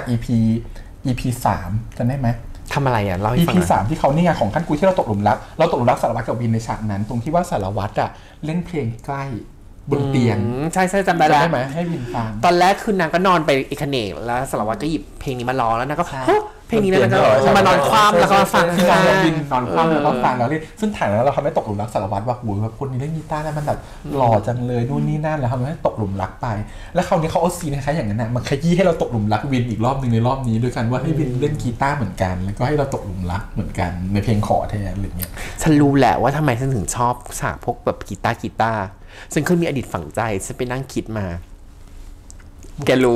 [SPEAKER 2] EP 3จำได้ไหม
[SPEAKER 3] ทำอะไรเล่าให้ฟัง
[SPEAKER 2] EP 3ที่เขาเนี่ยของขั้นกูที่เราตกหลุมรักสารวัตรกับวินในฉากนั้นตรงที่ว่าสารวัตรเล่นเพลงใกล้บนเตียง
[SPEAKER 3] ใช่จำได้
[SPEAKER 2] ไหมให้วินฟัง
[SPEAKER 3] ตอนแรกคือนางก็นอนไปอีกคเนกแล้วสารวัตรก็หยิบเพลงนี้มาร้องแล้วนางก็เพลงนี้แล้วก็มานอนคว่ำแล้วก็ฟัง
[SPEAKER 2] ที่นอนวินนอนคว่ำแล้วก็ฟังแล้วเล่นซึ่งถ่ายแล้วเราทำให้ตกหลุมรักสารวัตรว่าโอ้ยแบบคนนี้เล่นกีตาร์แล้วมันแบบหล่อจังเลยนู่นนี่นั่นแล้วทำให้ตกหลุมรักไปแล้วคราวนี้เขาเอาซีนคล้ายๆอย่างนั้นมันขยี้ให้เราตกหลุมรักวินอีกรอบนึงในรอบนี้ด้วยกันว่าให้วินเล่นกีตาร์เหมือนกันแล้วก็ให้เราตกหลุมรักเหมือนกันในเพลงขอแทนอะไรเงี้ย
[SPEAKER 3] ฉันรู้แหละว่าทำไมฉันถึงชอบฉากพวกแบบกีตาร์ฉันเคยมีอดีตฝังใจฉันไปนั่งคิดมาแกรู้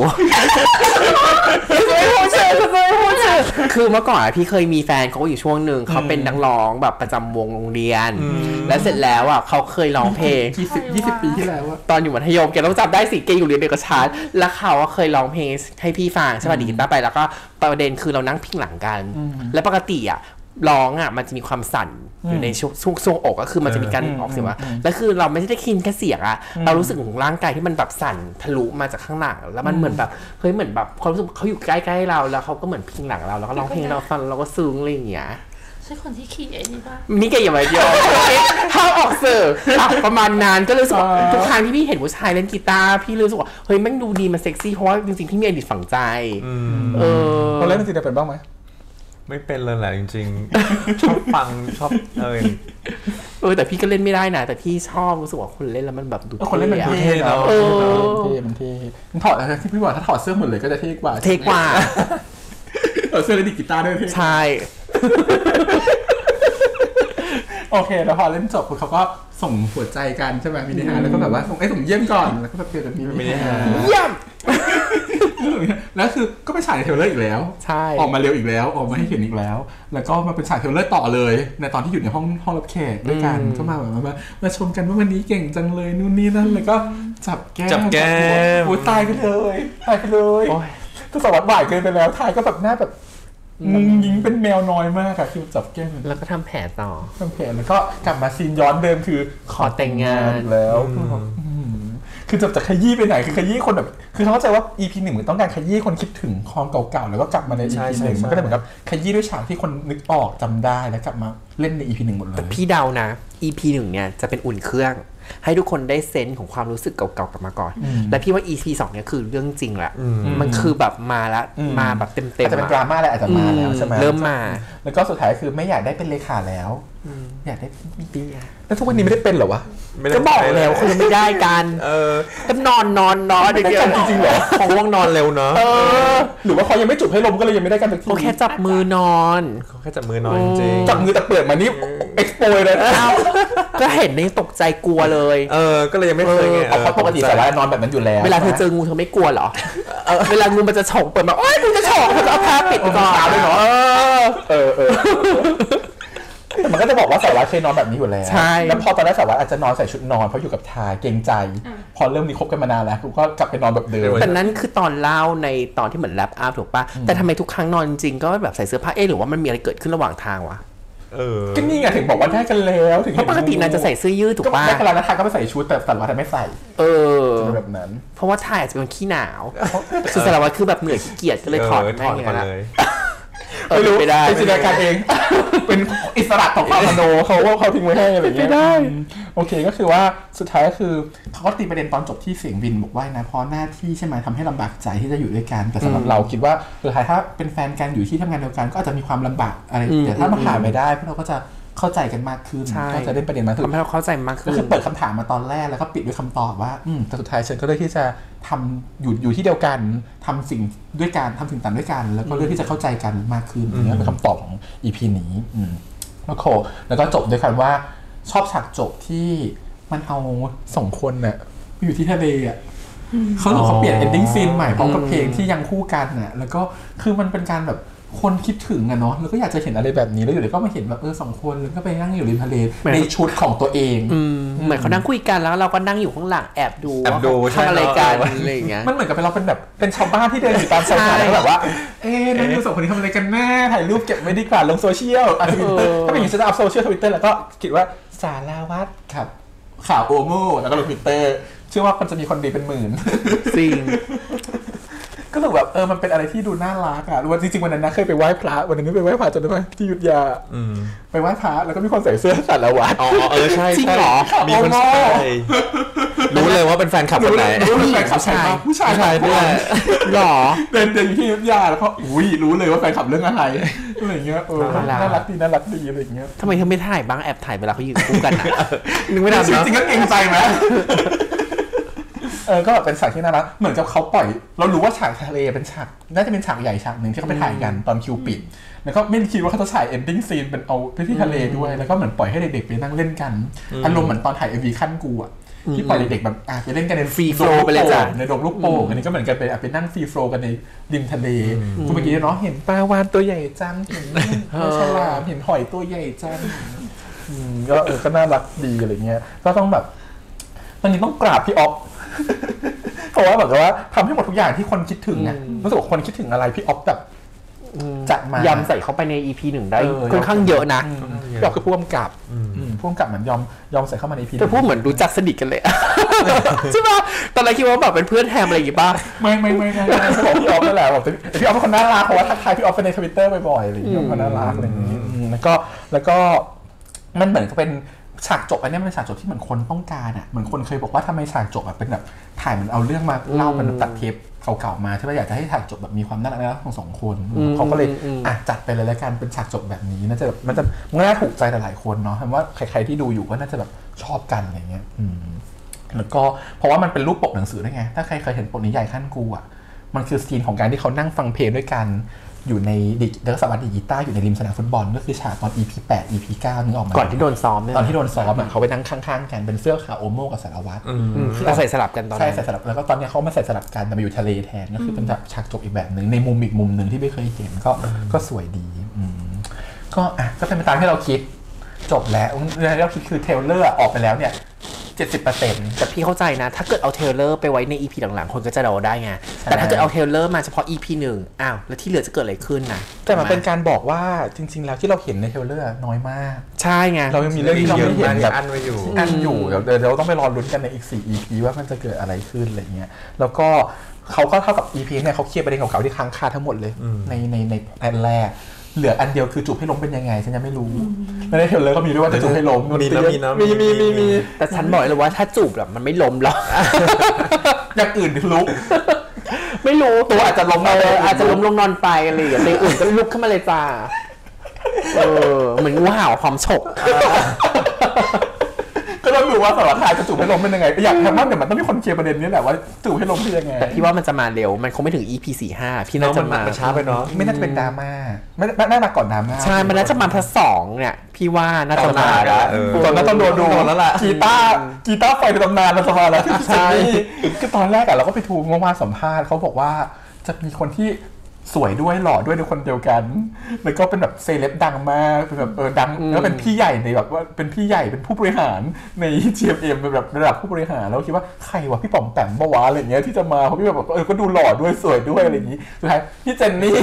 [SPEAKER 3] คือเมื่อก่อนพี่เคยมีแฟนเขาอยู่ช่วงหนึ่งเขาเป็นนักร้องแบบประจำวงโรงเรียนแล้วเสร็จแล้วเขาเคยร้องเพลง
[SPEAKER 2] 20 ปีที่แล้ว
[SPEAKER 3] ตอนอยู่มัธยมแกต้องจับได้สิแกอยู่เรียนเดียวกับฉันแล้วเขาเคยร้องเพลงให้พี่ฟังใช่ป่ะดีกีตาร์ไปแล้วก็ประเด็นคือเรานั่งพิงหลังกันและปกติร้องมันจะมีความสั่นอยู่ในช่วงอกก็คือมันจะมีการออกเสียงว่าแล้วคือเราไม่ได้คิดแค่เสียงเรารู้สึกของร่างกายที่มันแบบสั่นทะลุมาจากข้างหลังแล้วมันเหมือนแบบเฮ้ยเหมือนแบบความรู้สึกเขาอยู่ใกล้ๆเราแล้วเขาก็เหมือนพิงหลังเราแล้วก็ร้องเพลงเราฟังเราก็ซึ้งอะไรอย่างเงี้ย
[SPEAKER 5] ใช่คนที่ขี่นี่ป่ะ
[SPEAKER 3] นี่แกอย่ามาโยนห้ามออกสื่อประมาณนั้นก็รู้สึกทุกครั้งที่พี่เห็นผู้ชายเล่นกีตาร์พี่รู้สึกว่าเฮ้ยแม่งดูดีมันเซ็กซี่เพราะว่าจริงๆพี่มีอดีตฝังใจ
[SPEAKER 2] เราเล่นดนตรีได้เป็นบ้างไหม
[SPEAKER 4] ไม่เป็นเลยแหละจริงๆชอบฟังชอบ
[SPEAKER 3] แต่พี่ก็เล่นไม่ได้นะแต่พี่ชอบรู้สึกว่าคนเล่นแล้วมันแบบดู
[SPEAKER 2] คนเล่นมันเท่เนาะมันเท่มันถอดอะไรที่พี่บอกถ้าถอดเสื้อหมดเลยก็จะเท่กว่าถอดเสื้อแล้วดีกีตาร์ด้วย
[SPEAKER 3] ใช่
[SPEAKER 2] โอเคแล้วพอเล่นจบเขาก็ส่งหัวใจกันใช่ไหมมินิฮาร์แล้วก็แบบว่าส่งเยี่ยมก่อนแล้วก็แบบเจอกันมินิฮาร์
[SPEAKER 3] เยี่ยม
[SPEAKER 2] แล้วคือก็ไปฉายในเทรลเลอร์อีกแล้ว
[SPEAKER 3] ใช่
[SPEAKER 2] ออกมาเร็วอีกแล้วออกมาให้เห็นอีกแล้วแล้วก็มาเป็นฉากเทรลเลอร์ต่อเลยในตอนที่อยู่ในห้องรับแขกด้วยกันก็มาแบบมาชมกันว่าวันนี้เก่งจังเลยนู่นนี่นั่นแล้วก็จับแก้มโอ้ตายไปเลยก็สวัสดิ์บ่ายเกินไปแล้วทายก็แบบหน้าแบบงุงยิงเป็นแมวน้อยมากค่ะคือจับแก้ม
[SPEAKER 3] แล้วก็ทำแผลต่อ
[SPEAKER 2] ทำแผลแล้วก็กลับมาซีนย้อนเดิมคือ
[SPEAKER 3] ขอแต่งงาน
[SPEAKER 2] แล้วคือจะขยี้ไปไหนคือขยี้คนแบบคือเขาเข้าใจว่า EP 1มันต้องการขยี้คนคิดถึงความเก่าๆแล้วก็กลับมาใน EP 1มันก็เลยเหมือนกับขยี้ด้วยฉากที่คนนึกออกจำได้แล้วกลับมาเล่นใน EP 1หมดเลย
[SPEAKER 3] แต่พี่เดานะ EP 1เนี่ยจะเป็นอุ่นเครื่องให้ทุกคนได้เซนส์ของความรู้สึกเก่าๆกลับมาก่อนและพี่ว่า EP 2เนี่ยคือเรื่องจริงแหละมันคือแบบมาแล้วมาแบบเต็มๆ
[SPEAKER 2] อาจจะเป็นดราม่าอะไรอาจจะมาแล้วใช่ไหม
[SPEAKER 3] เริ่มมา
[SPEAKER 2] แล้วก็สุดท้ายคือไม่อยากได้เป็นเลขาแล้วอยากได้เตี้ยแล้วทุกวันนี้ไม่ได้เป็นเหรอวะ
[SPEAKER 3] ก็บอกแล้วเขายังไม่ได้กันก็นอนเดียว
[SPEAKER 2] จริงๆเหรอ
[SPEAKER 4] ของว่างนอนเร็วเนาะ
[SPEAKER 2] หรือว่าเขายังไม่จุดให้ลมก็เลยยังไม่ได้กันสักที
[SPEAKER 3] เขาแค่จับมือนอน
[SPEAKER 4] เขาแค่จับมือนอนจริง
[SPEAKER 2] จับมือแต่เปิดมานี่เอ็กซ์โปเลย
[SPEAKER 3] ก็เห็นนี่ตกใจกลัวเลย
[SPEAKER 4] ก็เลยยังไม่เคยไง
[SPEAKER 2] เพราะปกติสาระนอนแบบนั้นอยู่แล้ว
[SPEAKER 3] เวลาเธอเจองูเธอไม่กลัวเหรอเวลางูมันจะฉกเปิดมาโอ๊ยงูจะฉกเธอเอาผ้าปิดก่อน
[SPEAKER 2] เลยเหรอแต่มันก็จะบอกว่าสารวัตรเคยนอนแบบนี้อยู่แล้วแล้วพอตอนแรกสารวัตรอาจจะนอนใส่ชุดนอนเพราะอยู่กับทาเกรงใจพอเริ่มนี้คบกันมานานแล้วกูก็กลับไปนอนแบบเดิม
[SPEAKER 3] แต่นั้นคือตอนเล่าในตอนที่เหมือนแรปอัพถูกป่ะแต่ทำไมทุกครั้งนอนจริงก็แบบใส่เสื้อผ้าหรือว่ามันมีอะไรเกิดขึ้นระหว่างทางวะ
[SPEAKER 2] ก็นี่ไงถึงบอกว่าได้กันแล้วถึง
[SPEAKER 3] ปกตินางจะใส่เสื้อยืดถูกป่ะ
[SPEAKER 2] ได้กันแล้วนะทาก็ไม่ใส่ชุดแต่สารวัตรไม่ใส่แบบนั้น
[SPEAKER 3] เพราะว่าทาอาจจะเป็นขี้หนาวคือสารวัตรคือแบบเหนื่อยขี้เกียจก็เลยถอดแม่งเลย
[SPEAKER 2] ไม่รู้เป็นจินตนาการเองเป็นอิสระของมโนเขาทิ้งไว้ให้อะไรอย่างเงี้ย
[SPEAKER 3] ได้
[SPEAKER 2] โอเคก็คือว่าสุดท้ายก็คือเขาก็ตีประเด็นตอนจบที่เสียงวินบอกว่านะเพราะหน้าที่ใช่ไหมทำให้ลำบากใจที่จะอยู่ด้วยกันแต่สำหรับเราคิดว่าสุดท้ายถ้าเป็นแฟนกันอยู่ที่ทำงานเดียวกันก็อาจจะมีความลำบากอะไรแต่ถ้ามันผ่านไปได้พวกเราก็จะเข้าใจกันมากขึ้นก็จะได้ประเด็นมา
[SPEAKER 3] ทำให้เราเข้าใจมากขึ้น
[SPEAKER 2] ก็คือเปิดคำถามมาตอนแรกแล้วก็ปิดด้วยคำตอบว่าแต่สุดท้ายฉันก็เลือกที่จะทำอยู่ที่เดียวกันทำสิ่งด้วยกันทำสิ่งต่างด้วยกันแล้วก็เลือกที่จะเข้าใจกันมากขึ้นนี่เป็นคำตอบของ EP นี้แล้วก็จบด้วยกันว่าชอบฉากจบที่มันเอา2คนน่ะไปอยู่ที่ทะเลอ่ะเขาเปลี่ยน ending scene ใหม่พร้อมกับเพลงที่ยังคู่กันน่ะแล้วก็คือมันเป็นการแบบคนคิดถึงอะเนาะแล้วก็อยากจะเห็นอะไรแบบนี้แล้วอยู่ดีก็มาเห็นแบบ2 คนแล้วก็ไปนั่งอยู่ริมทะเลในชุดของตัวเอง
[SPEAKER 3] เหมือนเขานั่งคุยกันแล้วเราก็นั่งอยู่ข้างหลังแอบดูทำอะไรกันอะไรอย่างเงี้ย
[SPEAKER 2] มันเหมือนกับเราเป็นแบบเป็นชาวบ้านที่เดินอยู่ตามชายหาดแล้วแบบว่านั่งดู2 คนนี้ทำอะไรกันแน่ถ่ายรูปเก็บไว้ดีกว่าลงโซเชียลทวิตเตอร์ถ้าเป็นอย่างนี้จะอัพโซเชียลทวิตเตอร์แล้วก็คิดว่าสาราวัดครับข่าวโอโม่แล้วก็ลงทวิตเตอร์เชื่อว่าคนจะมีคนดีเป็นหมื่น
[SPEAKER 3] จริง
[SPEAKER 2] ก็รู้แบบมันเป็นอะไรที่ดูน่ารักอ่ะวันจริงๆวันนั้นนะเคยไปไหว้พระวันนั้นไปไหว้พระจนได้ไหมที่อยุธยาไปไหว้พระแล้วก็มีคนใส่เสื้อสารวัตร
[SPEAKER 4] ใช่
[SPEAKER 3] จริงเหรอ
[SPEAKER 4] มีคนใส่รู้เลยว่าเป็นแฟนคลับคนไหน
[SPEAKER 2] รู้เป็นแฟนคลับผู้ชาย
[SPEAKER 3] ด้วยหรอ
[SPEAKER 2] เดินอยู่ที่อยุธยาแล้วก็รู้เลยว่าแฟนคลับเรื่องอะไรอะไรเงี้ยน่ารักดีอะไรเงี้ย
[SPEAKER 3] ทำไมเธอไม่ถ่ายบ้างแอบถ่ายเวลาเขายืนคู่กันนะ
[SPEAKER 2] นึกไม่ได้จริงๆก็เกรงใจไหมก็เป็นฉากที่น่ารักเหมือนกับเขาปล่อยเรารู้ว่าฉากทะเลเป็นฉากน่าจะเป็นฉากใหญ่ฉากหนึ่งที่เขาไปถ่ายกันตอนคิวปิดแล้วก็ไม่คิดว่าเขาจะฉาย ending scene เป็นเอาไปที่ทะเลด้วยแล้วก็เหมือนปล่อยให้เด็กๆไปนั่งเล่นกันอารมณ์เหมือนตอนถ่าย MV ขั้นกูอ่ะที่ปล่อยเด็กๆแบบไปเล่นกันใน
[SPEAKER 3] ฟรีโฟลว์ไปเลยจ้ะ
[SPEAKER 2] ในดงลูกโป่งอันนี้ก็เหมือนกันไปนั่งฟรีโฟลว์กันในริมทะเลคุณเมื่อกี้เนาะเห็นปลาวาฬตัวใหญ่จังเห็นฉลามเห็นหอยตัวใหญ่จังก็น่ารักดีอะไรเงี้ยก็ต้องแบบตอนนี้ต้องกราบพี่อ๊อฟเพราะว่าแบบว่าทำให้หมดทุกอย่างที่คนคิดถึงไงรู้สึกว่าคนคิดถึงอะไรพี่อ๊อฟแบบจัดมาย
[SPEAKER 3] ำใส่เข้าไปใน EP 1ได้ค่อนข้างเยอะนะ
[SPEAKER 2] พี่อ๊อฟคือผู้กำกับเหมือนยอมใส่เข้ามาใน EP
[SPEAKER 3] แต่พูดเหมือนรู้จักสนิทกันเลยใช่ป่ะตอนแรกคิดว่าแบบเป็นเพื่อนแทมอะไรอย่างงี้ป่ะ
[SPEAKER 2] ไม่เขาบอกพี่อ๊อฟนั่นแหละพี่อ๊อฟเป็นคนน่ารักเพราะว่าทักทายพี่อ๊อฟไปใน Twitter บ่อยๆอะไรอย่างเงี้ยคนน่ารักอะไรอย่างงี้แล้วก็มันเหมือนกับเป็นฉากจบอันนี้มันเป็นฉากจบที่เหมือนคนต้องการอ่ะเหมือนคนเคยบอกว่าทำไมฉากจบเป็นแบบถ่ายมันเอาเรื่องมาเล่ามันตัดเทปเก่าๆมาใช่ไหมอยากจะให้ฉากจบแบบมีความน่ารักของ2 คนเขาก็เลยจัดไปเลยแล้วกันเป็นฉากจบแบบนี้น่าจะมันน่าถูกใจหลายๆคนเนาะว่าใครๆที่ดูอยู่ก็น่าจะแบบชอบกันอะไรเงี้ยแล้วก็เพราะว่ามันเป็นรูปปกหนังสือด้วยไงถ้าใครเคยเห็นปกนิยายขั้นกูอ่ะมันคือซีนของการที่เขานั่งฟังเพลงด้วยกันอยู่ในเด็กสวัสดีกีตาร์อยู่ในริมสนามฟุตบอลก็คือฉากตอน EP 8 EP 9นึกออกมา
[SPEAKER 3] ก่อนที่โดนซ้อมเนี่ย
[SPEAKER 2] ตอนที่โดนซ้อมเขาไปนั่งข้างๆกันเป็นเสื้อขาวโอโม่กับสารวัตร
[SPEAKER 3] คือเราใส่สลับกันตอนนั้น
[SPEAKER 2] ใช่ใส่สลับแล้วก็ตอนนี้เขามาใส่สลับกันแต่มาอยู่ทะเลแทนก็คือเป็นแบบฉากจบอีกแบบนึงในมุมอีกมุมนึงที่ไม่เคยเห็นก็สวยดีก็เป็นไปตามที่เราคิดจบแล้วเราคิดคือเทเลอร์ออกไปแล้วเนี่ย70%
[SPEAKER 3] แต่พี่เข้าใจนะถ้าเกิดเอาเทเลอร์ไปไว้ใน EP หลังๆคนก็จะเดาได้ไงแต่ถ้าเกิดเอาเทเลอร์มาเฉพาะ EP 1อ้าวแล้วที่เหลือจะเกิดอะไรขึ้นนะ
[SPEAKER 2] แต่มันเป็นการบอกว่าจริงๆแล้วที่เราเห็นในเทเลอร์น้อยมาก
[SPEAKER 3] ใช่ไง
[SPEAKER 2] เรายังมีเรื่องที่เราไม่เห็นแบบ
[SPEAKER 4] อันไว้อยู่
[SPEAKER 2] เดี๋ยวเราต้องไปรอลุ้นกันในอีก4 EP ว่ามันจะเกิดอะไรขึ้นอะไรเงี้ยแล้วก็เขาก็เท่ากับ EP เนี่ยเขาเคลียร์ประเด็นเก่าๆที่ค้างคาทั้งหมดเลยในอันแรกเหลืออันเดียวคือจูบให้ล้มเป็นยังไงฉันยังไม่รู้แล้วในเทเลอร์ก็มีด้วยว่าจะจูบให้ล้ม
[SPEAKER 4] มี
[SPEAKER 3] แต่ฉันบอกเลยว่าถ้าจูบแบบมันไม่ล้มหรอก
[SPEAKER 2] อย่างอื่นลุก
[SPEAKER 3] ไม่รู้
[SPEAKER 2] ตัวอาจจะล้ม
[SPEAKER 3] อาจจะล้มลงนอนไปอะไรอย่างเงี้ยแต่อื่นก็ลุกขึ้นมาเลยจ้าเหมือนงูเห่าพร้อมฉก
[SPEAKER 2] ก็ต้องดูว่าสารวัตรจะจูบให้ล้มเป็นยังไงอยากทำว่าเดี๋ยวมันต้องมีคนเคลียร์ประเด็นนี้แหละว่าจูบให้ล้มเป็นยังไง
[SPEAKER 3] แต่พี่ว่ามันจะมาเร็วมันคงไม่ถึง EP 45พี่น่าจะมา
[SPEAKER 4] ช้าไปเนาะ
[SPEAKER 2] ไม่น่าจะเป็นดราม่าไม่น่ามาก่อนดราม่า
[SPEAKER 3] ใช่มันน่าจะมาทั้ง2เนี่ยพี่ว่าน่าจะมา
[SPEAKER 2] ตอนนั้นต้องดูแล้วล่ะกีตาร์ไฟในตำนานเราจะมาแล้วใช่คือตอนแรกเราก็ไปทูมาสัมภาษณ์เขาบอกว่าจะมีคนที่สวยด้วยหล่อด้วยในคนเดียวกันแล้วก็เป็นแบบเซเลบดังมากเป็นแบบดังแล้วเป็นพี่ใหญ่ในแบบว่าเป็นพี่ใหญ่เป็นผู้บริหารใน GMM เป็นแบบระดับผู้บริหารแล้วคิดว่าใครวะพี่ป๋อมแปมบ่วะอะไรเงี้ยที่จะมาเพราะพี่แบบก็ดูหล่อด้วยสวยด้วยอะไรอย่างงี้สุดท้ายพี่เจนนี่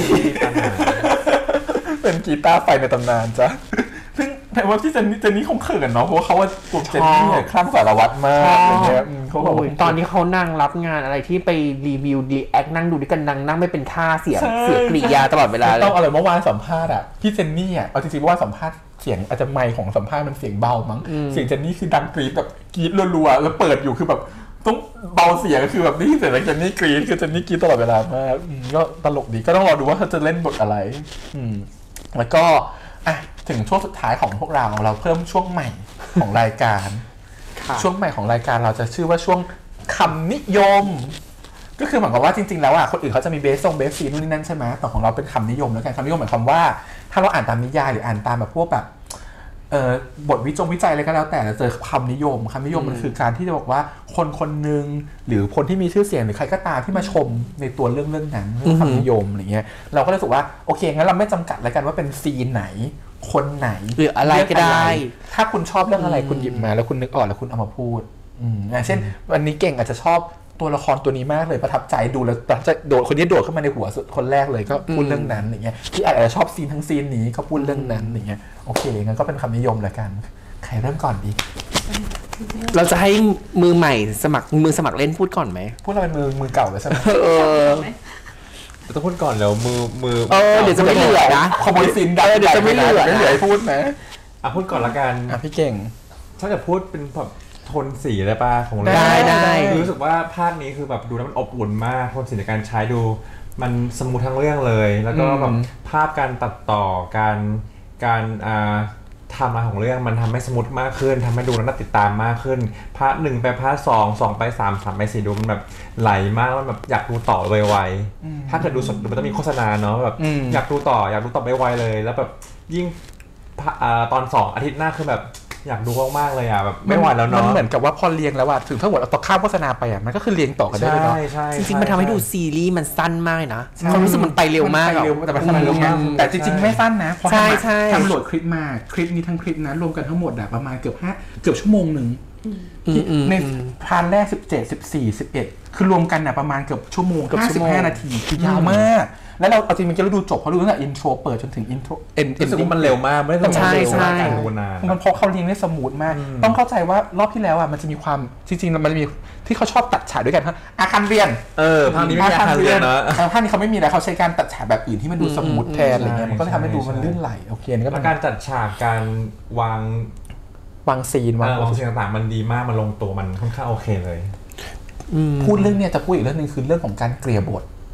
[SPEAKER 2] เป็นกีตาร์ไฟในตำนานจ้ะซึ่งแต่ว่าที่เจนนี่คงเขินเนาะเพราะว่าเขาว่าตัวเจนนี่คลั่งสารวัตรมากอะไรเงี้ยเขาบอก
[SPEAKER 3] ตอนนี้เขานั่งรับงานอะไรที่ไปรีวิวดีแอคนั่งดูด้วยกันนั่งไม่เป็นท่าเสียกริยาตลอดเวลาเลย
[SPEAKER 2] ต้องอะไรเมื่อวานสัมภาษณ์อ่ะพี่เจนนี่อ่ะเอาจริงๆว่าสัมภาษณ์เสียงอาจจะไมค์ของสัมภาษณ์มันเสียงเบามั้งเสียงเจนนี่คือดังกรี๊ดแบบกรี๊ดรัวๆแล้วเปิดอยู่คือแบบต้องเบาเสียงก็คือแบบนี่เสียงเจนนี่กรี๊ดคือเจนนี่กรี๊ดตลอดเวลามากก็ตลกดีก็ต้องรอดูว่าเขาจะเล่นบทอะไรแล้วก็ถึงช่วงสุดท้ายของพวกเราเพิ่มช่วงใหม่ของรายการช่วงใหม่ของรายการเราจะชื่อว่าช่วงคำนิยมก็คือหมายความว่าจริงๆแล้วคนอื่นเขาจะมีเบสซีนู่นนี่นั่นใช่ไหมแต่ของเราเป็นคำนิยมแล้วกันคำนิยมหมายความว่าถ้าเราอ่านตามนิยายหรืออ่านตามแบบพวกแบบบทวิจัยอะไรก็แล้วแต่เราเจอคำนิยมมันคือการที่จะบอกว่าคนๆนึงหรือคนที่มีชื่อเสียงหรือใครก็ตามที่มาชมในตัวเรื่องนั้นคือคำนิยมอะไรเงี้ยเราก็เลยรู้สึกว่าโอเคงั้นเราไม่จำกัดแล้วกันว่าเป็นซีนไหนคนไหน
[SPEAKER 3] หรืออะไรก็ได้
[SPEAKER 2] ถ้าคุณชอบเรื่องอะไรคุณหยิบมาแล้วคุณนึกออกแล้วคุณเอามาพูดอย่างเช่นวันนี้เก่งอาจจะชอบตัวละครตัวนี้มากเลยประทับใจดูแล้วจะโดดคนที่โดดเข้ามาในหัวคนแรกเลยก็พูดเรื่องนั้นอย่างเงี้ยที่อาจจะชอบซีนทั้งซีนนี้ก็พูดเรื่องนั้นอย่างเงี้ยโอเคงั้นก็เป็นคำนิยมละกันใครเริ่มก่อนดี
[SPEAKER 3] เราจะให้มือใหม่สมัครเล่นพูดก่อนไหม
[SPEAKER 2] พูดเราเป็นมือเก่าเลยใช่ไหม
[SPEAKER 4] ต้องพูดก่อนแล้วมือ
[SPEAKER 3] เดี๋ยวจะไม่เหลือนะ
[SPEAKER 2] ขโมยซีนได้
[SPEAKER 3] เดี๋ยวจะไม่เหลือ
[SPEAKER 2] ให้พูดไหม
[SPEAKER 4] พูดก่อนละกัน
[SPEAKER 2] พี่เก่ง
[SPEAKER 4] ถ้าจะพูดเป็นแบบโทนสีอะไรป่ะของเรา
[SPEAKER 3] ได้
[SPEAKER 4] รู้สึกว่าภาคนี้คือแบบดูแล้วมันอบอุ่นมากโทนสีในการใช้ดูมันสมูททั้งเรื่องเลยแล้วก็แบบภาพการตัดต่อการทำมาของเรื่องมันทำให้สมูทมากขึ้นทำให้ดูแล้วน่าติดตามมากขึ้นพาร์ท1ไปพาร์ท2ไป3ไป4ดูมันแบบไหลมากมันแบบอยากดูต่อไวๆถ้าเกิดดูสดมันต้องมีโฆษณาเนาะแบบอยากดูต่อไวๆเลยแล้วแบบยิ่งตอน2อาทิตย์หน้าคือแบบอยากดูมากๆเลยแบบไม่ไหวแล้วเนาะ
[SPEAKER 2] มันเหมือนกับว่าพอเรียงแล้วถึงถ้าหมดเอาต่อข้ามโฆษณาไปมันก็คือเรียงต่อกันได้เลยเนาะ
[SPEAKER 3] จริงๆมันทำให้ดูซีรีส์มันสั้นมากนะความรู้สึกมันไปเร็วมาก
[SPEAKER 2] แต่มันเร็วมากแต่จริงๆไม่สั้นนะเพราะทำโหลดคลิปมาคลิปนี้ทั้งคลิปนะรวมกันทั้งหมดประมาณเกือบชั่วโมงนึงในพาร์ทแรก17 14 11คือรวมกันประมาณเกือบชั่วโมง55 นาทีคือยาวมากแล้วเราเอาจริงมันจะดูจบเพราะดูตั้งแต่อินโทรเปิดจนถึงอินโทร
[SPEAKER 4] รู้สึกว่ามันเร็วมากไม่ต้อง
[SPEAKER 3] ใช่
[SPEAKER 4] การดูนาน
[SPEAKER 2] มันพอเขาเรียงได้สมูทมากต้องเข้าใจว่ารอบที่แล้วมันจะมีความจริงๆมันมีที่เขาชอบตัดฉากด้วยกันอาคารเรียน
[SPEAKER 4] ภาคนี้ไม่มีอาคารเรียนนะ
[SPEAKER 2] ภาคนี้เขาไม่มีแล้วเขาใช้การตัดฉากแบบอื่นที่มันดูสมูทแทนอะไรเงี้ยมันก็ทำให้ดูมันลื่นไหลโอเคนี่ก็
[SPEAKER 4] การตัดฉากการวาง
[SPEAKER 2] ซีน
[SPEAKER 4] วางซีนต่างๆมันดีมากมันลงตัวมันค่อนข้างโอเคเลย
[SPEAKER 2] พูดเรื่องเนี้ยจะพูดอีกเรื่องนึงคือเรื่องของการเกลี่ยบท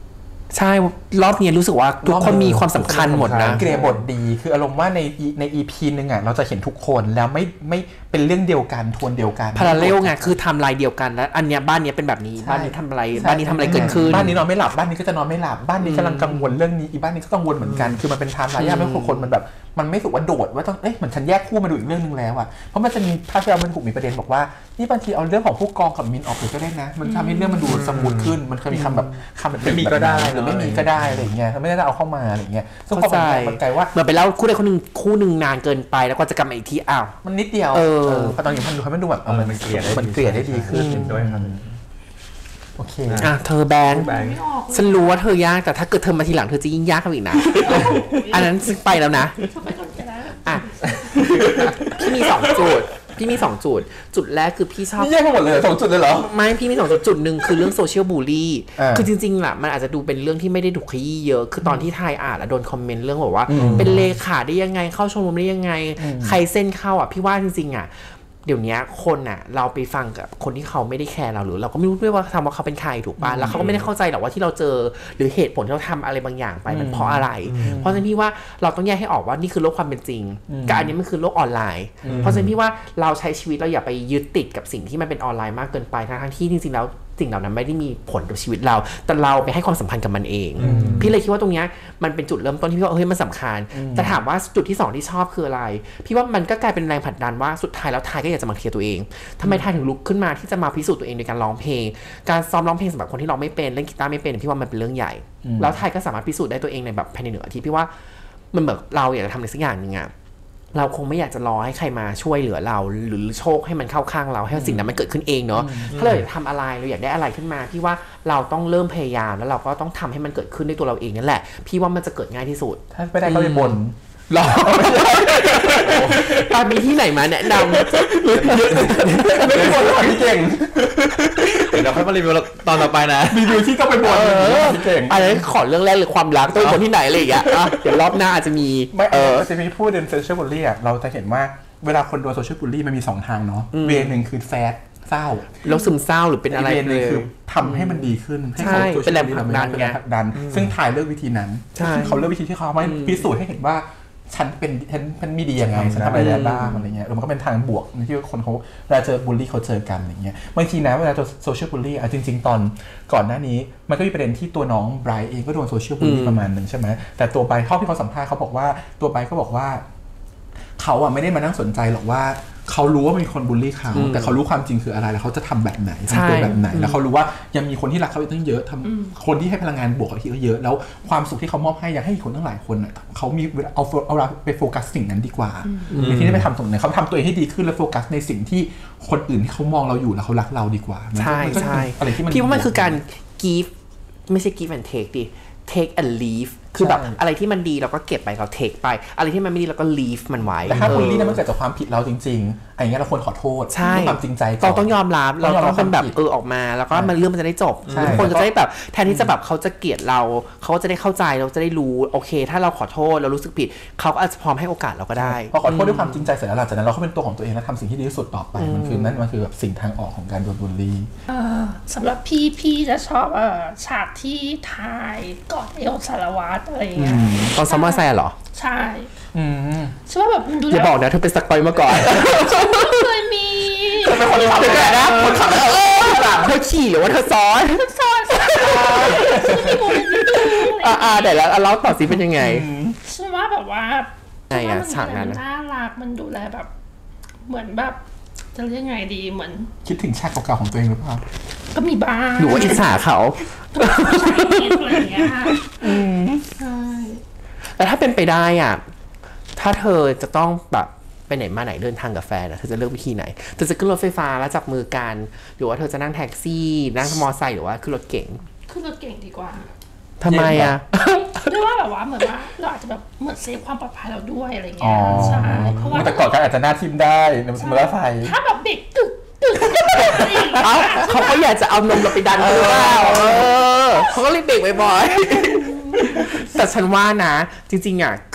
[SPEAKER 3] ใช่รอบนี้รู้สึกว่าทุกคนมีความสำคัญหมดนะ
[SPEAKER 2] เกรบทดีคืออารมณ์ว่าใน EP นึงอ่ะเราจะเห็นทุกคนแล้วไม่เป็นเรื่องเดียวกันทวนเดียวกัน
[SPEAKER 3] พาราเรลไงคือไทม์ไลน์เดียวกันแล้วอันเนี้ยบ้านเนี้ยเป็นแบบนี้บ้านนี้ทำอะไรบ้านนี้ทำอะไรเกิดขึ้น
[SPEAKER 2] บ้านนี้นอนไม่หลับบ้านนี้ก็จะนอนไม่หลับบ้านนี้กำลังกังวลเรื่องนี้อีบ้านนี้ก็กังวลเหมือนกันคือมันเป็นไทม์ไลน์ไม่คนมันแบบมันไม่สุกว่าโดดว่าต้องเหมือนฉันแยกคู่มาดูอีกเรื่องนึงแล้วอ่ะเพราะมันจะมีถ้าเรามันถูกมีประเด็นบอกว่านี่บางทีเอาเรื่องของผู้กองกับมินออกไปก็ได้นะมันทำให้เรื่องมันดูสมูทขึ้นมันเคยมีคำแบบ
[SPEAKER 4] ไม่มีก็ได้
[SPEAKER 2] หรือไม่มีก็ได้อะไรอย่างเงี้ยไม่ได้เอาเข้ามาอะไรอย่างเงี้ยซึ่งพอมันกลายว่า
[SPEAKER 3] เหมือนไปเล่าคู่ใดคู่หนึ่งนานเกินไปแล้วก็จะกลับมาอีกทีอ้าว
[SPEAKER 2] มันนิดเดียวพอตอนนี้มันดูแบบมันเกลี่ยได้ดีขึ้น
[SPEAKER 4] ด้วยครับ
[SPEAKER 2] โอเค
[SPEAKER 3] เธอแบงค์ฉันรู้ว่าเธอยากแต่ถ้าเกิดเธอมาทีหลังเธอจะยิ่งยากขึ้นอีกนะอันนั้นไปแล้วนะพี่มี2 จุดจุดแรกคือพี่ชอบ
[SPEAKER 2] นี่แยกหมดเลย2 จุดเลยเหรอ
[SPEAKER 3] ไม่พี่มี2 จุดหนึ่งคือเรื่องโซเชียลบูลลี่คือจริงๆล่ะมันอาจจะดูเป็นเรื่องที่ไม่ได้ถูกขยี้เยอะคือตอนที่ทายอ่านแล้วโดนคอมเมนต์เรื่องบอกว่าเป็นเลขาได้ยังไงเข้าชมรมได้ยังไงใครเส้นเข้าพี่ว่าจริงๆเดี๋ยวนี้คนเราไปฟังกับคนที่เขาไม่ได้แคร์เราหรือเราก็ไม่รู้ด้วยว่าว่าเขาเป็นใครถูกป่ะแล้วเขาก็ไม่ได้เข้าใจหรอกว่าที่เราเจอหรือเหตุผลที่เราทำอะไรบางอย่างไปมันเพราะอะไรเพราะฉะนั้นพี่ว่าเราต้องแยกให้ออกว่านี่คือโลกความเป็นจริงกับอันนี้มันคือโลกออนไลน์เพราะฉะนั้นพี่ว่าเราใช้ชีวิตเราอย่าไปยึดติดกับสิ่งที่มันเป็นออนไลน์มากเกินไปทั้งที่จริงๆแล้วสิ่งเหล่านั้นไม่ได้มีผลต่อชีวิตเราแต่เราไปให้ความสัมพันธ์กับมันเองพี่เลยคิดว่าตรงนี้มันเป็นจุดเริ่มต้นที่พี่ว่ามันสำคัญแต่ถามว่าจุดที่2ที่ชอบคืออะไรพี่ว่ามันก็กลายเป็นแรงผลักดันว่าสุดท้ายแล้วทายก็อยากจะมาเคลียร์ตัวเองทำไมทายถึงลุกขึ้นมาที่จะมาพิสูจน์ตัวเองโดยการร้องเพลงการซ้อมร้องเพลงสำหรับคนที่ร้องไม่เป็นเล่นกีตาร์ไม่เป็นพี่ว่ามันเป็นเรื่องใหญ่แล้วทายก็สามารถพิสูจน์ได้ตัวเองในแบบภายใน1 อาทิตย์พี่ว่ามันแบบเราอยากจะทำอะไรสักอย่างนึงเราคงไม่อยากจะรอให้ใครมาช่วยเหลือเราหรือโชคให้มันเข้าข้างเราให้สิ่งนั้นมันเกิดขึ้นเองเนาะถ้าเราอยากทำอะไรเราอยากได้อะไรขึ้นมาพี่ว่าเราต้องเริ่มพยายามแล้วเราก็ต้องทำให้มันเกิดขึ้นด้วยตัวเราเองนั่นแหละพี่ว่ามันจะเกิดง่ายที่สุด
[SPEAKER 2] ถ้าไม่ได้ก็ไปบ่น
[SPEAKER 3] หรอตอนมีที่ไหนมาแนะนำ
[SPEAKER 2] ไม่ได้บ่นพี่เก่ง
[SPEAKER 4] เดี๋ยวค่อยมารีวิวตอนต่อไปนะ
[SPEAKER 2] รีวิวที่ก็ไปบ่นพี่เก่ง
[SPEAKER 3] อันนั้นขอเรื่องแรกเลยความรักต้องคนที่ไหนอะไรอย่างเงี้ยเดี๋ยวรอบหน้าอาจจะมี
[SPEAKER 2] จะมีพูดในโซเชียลบูลลี่เราจะเห็นว่าเวลาคนโดนโซเชียลบูลลี่มันมี2 ทางเนาะเวนึงคือแซดเศร้า
[SPEAKER 3] แล้วซึมเศร้าหรือเป็นอะไร
[SPEAKER 2] เลยคือทำให้มันดีขึ้น
[SPEAKER 3] ให้เขาเป็นแรงผลัก
[SPEAKER 2] ดันซึ่งถ่ายเลือกวิธีนั้นเขาเลือกวิธีที่เขาไม่พิสูจน์ให้เห็นว่าฉันมีดียังไงฉันทำอะไรได้บ้างอะไรเงี้ยมันก็เป็นทางบวกที่คนเขาเวลาเจอบูลลี่เขาเจอกันอะไรเงี้ยบางทีนะเวลาเจอโซเชียลบูลลี่จริงๆตอนก่อนหน้านี้มันก็มีประเด็นที่ตัวน้องไบรท์เองก็โดนโซเชียลบูลลี่ประมาณนึงใช่ไหมแต่ตัวไบรท์ที่เขาสัมภาษณ์เขาบอกว่าตัวไบรท์ก็บอกว่าเขาไม่ได้มานั่งสนใจหรอกว่าเขารู้ว่ามีคนบูลลี่เขาแต่เขารู้ความจริงคืออะไรแล้วเขาจะทำแบบไหนทำตัวแบบไหนแล้วเขารู้ว่ายังมีคนที่รักเขาอีกตั้งเยอะคนที่ให้พลังงานบวกเขาเยอะแล้วความสุขที่เขามอบให้อยากให้คนทั้งหลายคนเขามีเอาไปโฟกัสสิ่งนั้นดีกว่าในที่ได้ไปทำตรงไหนเขาทำตัวเองให้ดีขึ้นแล้วโฟกัสในสิ่งที่คนอื่นที่เขามองเราอยู่แล้วเขารักเราดีกว่า
[SPEAKER 3] ใช่ใช่พี่ว่ามันคือการ give ไม่ใช่ give and take ดิ take and leave คือแบบอะไรที่มันดีเราก็เก็บไปเรา take ไปอะไรที่มันไม่ดีเราก็ leave มันไว้
[SPEAKER 2] แต่ถ้าบูลลี่นั้นมันเกิดจากความผิดเราจริงๆอย่างเงี้ยเราควรขอโทษด้วยความจริงใจ
[SPEAKER 3] ต้องยอมรับเราต้องเป็นแบบออกมาแล้วก็มันเรื่องมันจะได้จบคนจะได้แบบแทนที่จะแบบเขาจะเกลียดเราเขาจะได้เข้าใจเราจะได้รู้โอเคถ้าเราขอโทษเรารู้สึกผิดเขาก็อาจจะพร้อมให้โอกาสเราก็ได้
[SPEAKER 2] พอขอโทษด้วยความจริงใจเสร็จแล้วหลังจากนั้นเราก็เป็นตัวของตัวเองและทำสิ่งที่ดีที่สุดต่อไปมันคือแบบสิ่งทางออกของการโดนบูลลี่
[SPEAKER 5] สำหรับพี่จะชอบฉากที่ถ่ายกอดเอลสารวัตรอะไรเงี้ย
[SPEAKER 3] ตอนซัมเมอร์ไซด์เหรอ
[SPEAKER 5] ใช่ใช่ว่าแบบ
[SPEAKER 3] อย่าบอกนะเธอเป็นสกอยมาก่อน
[SPEAKER 5] เคยมี
[SPEAKER 2] เป็นคนขับเลยนะคนขับ
[SPEAKER 3] เธอขี่หรือว่าเธอซ้อนแต่แล้วเราต่อสิเป็นยังไง
[SPEAKER 5] ใช่ว่าแบบว่า
[SPEAKER 3] ไงฉากนั้น
[SPEAKER 5] น่ารักมันดูแลแบบเหมือนแบบจะเรียกไงดีเหมือน
[SPEAKER 2] คิดถึงฉากเก่าๆของตัวเองหรือเปล่า
[SPEAKER 5] ก็มีบ้าง
[SPEAKER 3] หรือว่าอิจฉาเขา
[SPEAKER 5] อะไรอย่างเงี้ยใช่
[SPEAKER 3] แต่ถ้าเป็นไปได้ถ้าเธอจะต้องแบบไปไหนมาไหนเดินทางกับแฟนเธอจะเลือกวิธีไหนเธอจะขึ้นรถไฟฟ้าแล้วจับมือกันหรือว่าเธอจะนั่งแท็กซี่นั่งมอเตอร์ไซค์หรือว่าขึ้นรถเก๋ง
[SPEAKER 5] ดีกว่า
[SPEAKER 3] ทำไม
[SPEAKER 5] เรียกว่าแบบว่าเหมือนว่าเราอาจจะแบบเหมือนเซฟความปลอดภัยเราด้วยอะไรเงี้ยใช่เพราะว่า
[SPEAKER 2] แต่ก่อนกันอาจจะหน้าทิมได้ในมอเตอร์ไซค์
[SPEAKER 5] ถ้าแบบเด็กตึก
[SPEAKER 3] เขาก็อยากจะเอานมเราไปดันตัวเขาก็เลยเบรกบ่อยๆแต่ฉันว่านะจริงๆ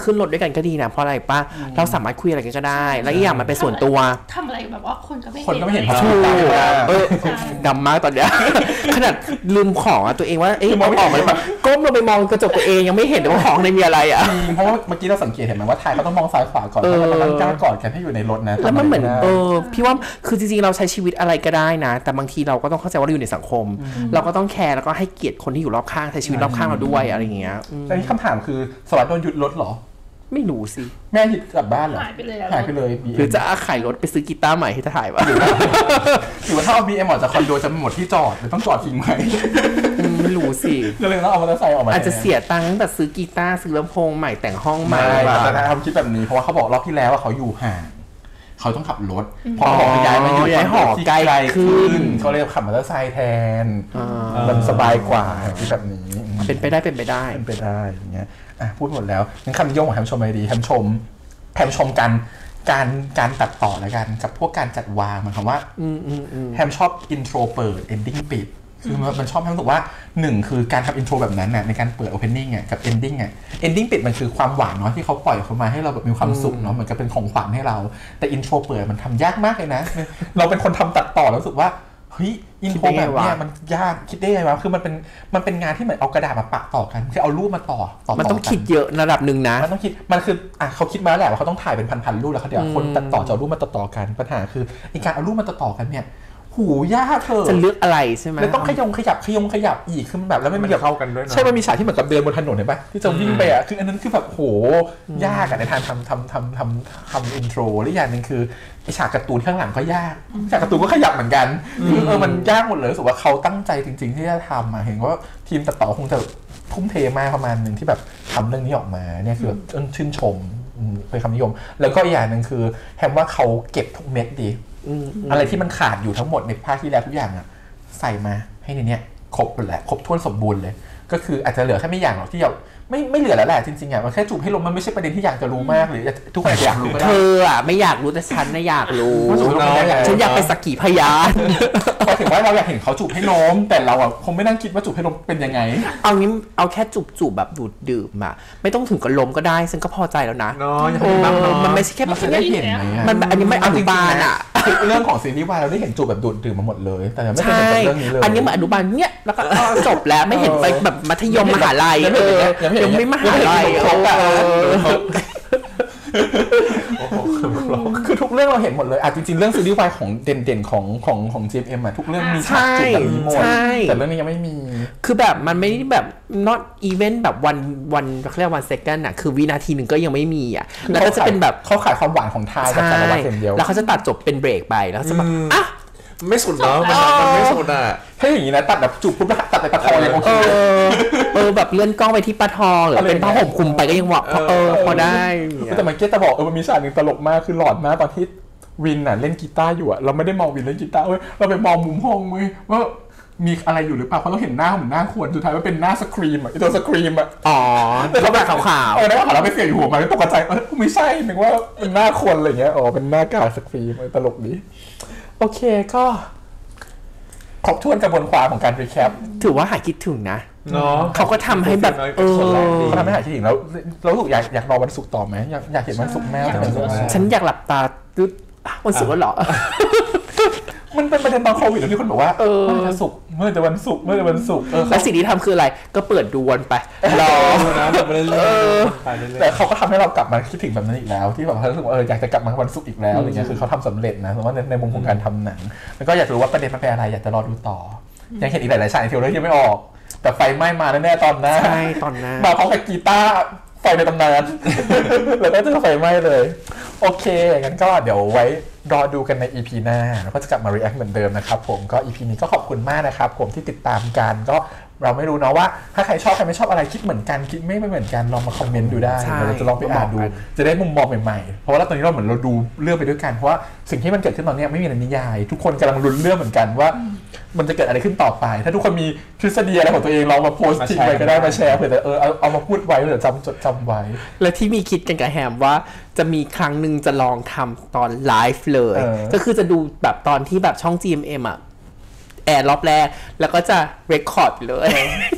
[SPEAKER 3] ขึ้นรถด้วยกันก็ดีนะเพราะอะไรป่ะเราสามารถคุยอะไรกันก็ได้แล้วอีกอย่างมันเป็นส่วนตัว
[SPEAKER 5] ทำอะไรแบบว่าคนก็
[SPEAKER 2] ไม่เห็น
[SPEAKER 3] ถูกดำมากตอนเนี้ยขนาดลืมของตัวเองว่าเอาออกมาแบบก้มลงไปมองกระจกตัวเองยังไม่เห็นว่าของในมีอะไรอ่ะ
[SPEAKER 2] เพราะว่าเมื่อกี้เราสังเกตเห็นไหมว่าไทยเขาต้องมองซ้ายขวาก่อนเพราะมันตั้งกล้ากอดกันให้อยู่ในรถนะ
[SPEAKER 3] แล้วมันเหมือนพี่ว่าคือจริงๆเราใช้ชีวิตอะไรก็ได้นะแต่บางทีเราก็ต้องเข้าใจว่าเราอยู่ในสังคมเราก็ต้องแคร์แล้วก็ให้เกียรติคนที่อยู่รอบข้างใช้ชีวิตรอบข้างเราด้วยอะไรอย่างเงี้ย
[SPEAKER 2] แต่ที่คำถามคือสวัสดิ์โดนหยุดรถหรอ
[SPEAKER 3] ไม่รู้สิ
[SPEAKER 2] แม่หยุดกลับบ้านเหรอ
[SPEAKER 5] หายไปเลย
[SPEAKER 3] หรือจะขายรถไปซื้อกีตาร์ใหม่ให้ถ่ายวะ
[SPEAKER 2] หรือว่าถ้าเอา BM ออกจากคอนโดจะหมดที่จอดหรือต้องจอดทิ้งไว้
[SPEAKER 3] ไม่รู้สิ
[SPEAKER 2] ก็เลยต้องเอามอเตอร์ไซค์ออกมา
[SPEAKER 3] อาจจะเสียตังค์ตั้งแต่ซื้อกีตาร์ซื้อลำโพงใหม่แต่งห้องใหม่
[SPEAKER 2] แต่ทำคิดแบบนี้เพราะว่าเขาบอกรอบที่แล้วว่าเขาอยู่ห่างเขาต้องขับรถพอบอกย้ายมาอยู่
[SPEAKER 3] หอไกลขึ้น
[SPEAKER 2] เขาเลยขับมอเตอร์ไซค์แทนมันสบายกว่าที่แบบนี้
[SPEAKER 3] เป็นไปได้
[SPEAKER 2] อย่างเงี้ยพูดหมดแล้วงั้นคำนิยมของแฮมชมอะไรดีแฮมชมการตัดต่อแล้วกันกับพวกการจัดวางหมายความว่าแฮมชอบอินโทรเปิดเอนดิ้งปิดคือมันชอบแฮมรู้สึกว่า1คือการทำอินโทรแบบนั้นน่ะในการเปิดโอเพนนิ่งอ่ะกับเอนดิ้งอ่ะเอนดิ้งปิดมันคือความหวานเนาะที่เขาปล่อยเข้ามาให้เราแบบมีความสุขเนาะเหมือนกับเป็นของขวัญให้เราแต่อินโทรเปิดมันทำยากมากเลยนะเราเป็นคนทำตัดต่อแล้วรู้สึกว่าเฮ้ยอินโทรแบบเนี้ยมันยากคิดได้ไงวะคือมันเป็นงานที่เหมือนเอากระดาษมาปะต่อกันคือเอารูปมาต่อ
[SPEAKER 3] มันต้องคิดเยอะระดับนึงนะ
[SPEAKER 2] มันต้องคิดมันคือเขาคิดมาแล้วแหละว่าเขาต้องถ่ายเป็นพันๆรูปแล้วเขาเดี๋ยวคนตัดต่อจะเอารูปมาต่อกันปัญหาคือในการเอารูปมาต่อกันเนี่ยหูยากเธอ
[SPEAKER 3] จะเลือกอะไรใช่ไหม
[SPEAKER 2] แล้วต้องขยับอีกคือแบบแล้วไม่
[SPEAKER 4] เข้ากันด้วย
[SPEAKER 2] ใช่มันมีฉากที่เหมือนกับเดินบนถนนเห็นปะที่จะวิ่งไปอ่ะคืออันนั้นคือแบบโหยากอ่ะในทางทำอินโทรและอย่างนึงคือไอฉากการ์ตูนข้างหลังก็ยากฉากการ์ตูนก็ขยับเหมือนกันมันยากหมดเลยรู้สึกว่าเขาตั้งใจจริงๆที่จะทำอ่ะเห็นว่าทีมตัดต่อคงจะทุ่มเทมากประมาณนึงที่แบบทำเรื่องนี้ออกมาเนี่ยคือชื่นชมเป็นคำนิยมแล้วก็อีกอย่างนึงคือแฮมว่าเขาเก็บทุกเม็ดดีอะไรที่มันขาดอยู่ทั้งหมดในภาคที่แล้วทุกอย่างอะใส่มาให้ในเนี้ยครบหมดแหละครบถ้วนสมบูรณ์เลยก็คืออาจจะเหลือแค่ไม่อย่างหรอกที่เราไม่เหลือแล้วแหละจริงๆอะมันแค่จูบให้ลมมันไม่ใช่ประเด็นที่อยากจะรู้มากหรือทุกคนอยากรู้ก็ได้
[SPEAKER 3] เธออะไม่อยากรู้แต่ฉันน่ะอยากรู้ฉันอยากเป็นสักขีพยาน
[SPEAKER 2] พอถึงว่าเราอยากเห็นเขาจูบให้ลมแต่เราอะคงไม่นั่งคิดว่าจูบให้ลมเป็นยังไง
[SPEAKER 3] เอาแค่จูบแบบดูดดื่มอะไม่ต้องถึงกับลมก็ได้ฉันก็พอใจแล้วนะมันไม่ใช่แค่
[SPEAKER 2] มันได้เห็น
[SPEAKER 3] มันอันนี้ไม่อนุบาลอะ
[SPEAKER 2] เรื่องของซีรีส์วายเราได้เห็นจูบแบบดูดดื่มมาหมดเลยแต่ไม่เคยเห็นเรื่องนี้เลย
[SPEAKER 3] อันนี้เหมือนอนุบาลเนี้ยแล้วก็จบแล้วไม่เห็นไปแบบมัธยมมหาลัยยังไม่มหาลัย
[SPEAKER 2] คือทุกเรื่องเราเห็นหมดเลยจริงๆเรื่องซีรีส์วายของเด่นๆของ GMM ทุกเรื่องมีฉากจูบแบบนี้หมดแต่เรื่องนี้ยังไม่มี
[SPEAKER 3] คือแบบมันไม่ได้แบบ not even แบบวันเขาเรียกวัน second น่ะคือวินาทีนึงก็ยังไม่มีแล้วก็จะเป็นแบบ
[SPEAKER 2] เขาขายความหวานของไทยกับแต่ละวันเดียว
[SPEAKER 3] แล้วเขาจะตัดจบเป็นเบรกไปแล้วจะแบบ
[SPEAKER 4] ไม่สุดเนาะมันไม่สุด
[SPEAKER 2] ถ้าอย่างนี้นะตัดแบบจูบปุ๊บแล้วตัดไปปะทองเลยโอเค
[SPEAKER 3] แบบเลื่อนกล้องไปที่ปะทองหรือเป็นผ้าห่มคลุมไปก็ยังว่าพอได้
[SPEAKER 2] แต่มันเก็ตจะบอกมันมีฉากนึงตลกมากคือหลอดมากตอนที่วินเล่นกีตาร์อยู่เราไม่ได้มองวินเล่นกีตาร์เราไปมองมุมห้องว่ามีอะไรอยู่หรือเปล่าเพราะเราเห็นหน้าเหมือนหน้าขวดสุดท้ายมันเป็นหน้าสครีมไอตัวสครีม
[SPEAKER 3] แต่เขาแบบขาว
[SPEAKER 2] ๆแล้วเราไปเสียอยู่หัวมาตกใจไม่ใช่นึกว่าเป็นหน้าคนอะไรเงี้ยเป็นหน้ากากสครีมตลกดีโอเคก็ครบถ้วนกระบวนความของการรีแคป
[SPEAKER 3] ถือว่าหายคิดถึงนะ
[SPEAKER 2] เนาะ
[SPEAKER 3] เขาก็ทำให้แบบ
[SPEAKER 2] เขาทำให้หายคิดถึงแล้วเราถูกอยากรอวันศุกร์ต่อไหมอยากเห็นวันศุกร์แม่
[SPEAKER 3] ฉันอยากหลับตาวันศุกร์แล้วเหรอ
[SPEAKER 2] มันเป็นประเด็นตอนโควิดที่คนบอกว่าเมื่อจะศุกร์เมื่อจะวันศุกร์
[SPEAKER 3] แล้วสิ่งที่ทำคืออะไรก็เปิดดูวนไปรอ
[SPEAKER 2] นะแบบแต่เขาก็ทำให้เรากลับมาคิดถึงแบบนั้นอีกแล้วที่แบบรู้สึกว่าอยากจะกลับมาวันศุกร์อีกแล้วอะไรเงี้ยคือเขาทำสำเร็จนะเพราะว่าในมุมของการทำหนังแล้วก็อยากรู้ว่าประเด็นมันเป็นอะไรอยากจะรอดูต่อยังเห็นอีกหลายๆฉากที่เรายังไม่ออกแต่ไฟไหม้มาแน่ๆตอนหน้า
[SPEAKER 3] ใช่ตอนหน้า
[SPEAKER 2] มาพร้อมกับกีตาร์ไฟในตำนานแล้วก็จะไฟไหม้เลยโอเคงั้นก็เดี๋ยวไว้รอดูกันใน EP หน้าแล้วก็จะกลับมา react เหมือนเดิมนะครับผมก็ EP นี้ก็ขอบคุณมากนะครับผมที่ติดตามกันก็เราไม่รู้นะว่าถ้าใครชอบใครไม่ชอบอะไรคิดเหมือนกันคิดไม่เหมือนกันลองมาคอมเมนต์ดูได้เราจะลองไปอ่านดูจะได้มุมมองใหม่ๆเพราะว่าตอนนี้เราเหมือนเราดูเรื่องไปด้วยกันเพราะว่าสิ่งที่มันเกิดขึ้นตอนนี้ไม่มีในนิยายทุกคนกำลังลุ้นเรื่องเหมือนกันว่ามันจะเกิดอะไรขึ้นต่อไปถ้าทุกคนมีทฤษฎีอะไรของตัวเองลองมาโพสต์ทิ้งไว้ก็ได้มาแชร์เผื่อเอามาพูดไว้เผื่อจำไว้
[SPEAKER 3] และที่มีคิดกันกับแฮมว่าจะมีครั้งนึงจะลองทำตอนไลฟ์เลยก็คือจะดูแบบตอนที่แบบช่อง GMM แอร์รอบแรกแล้วก็จะเรคคอร์ดเลยไม่รู้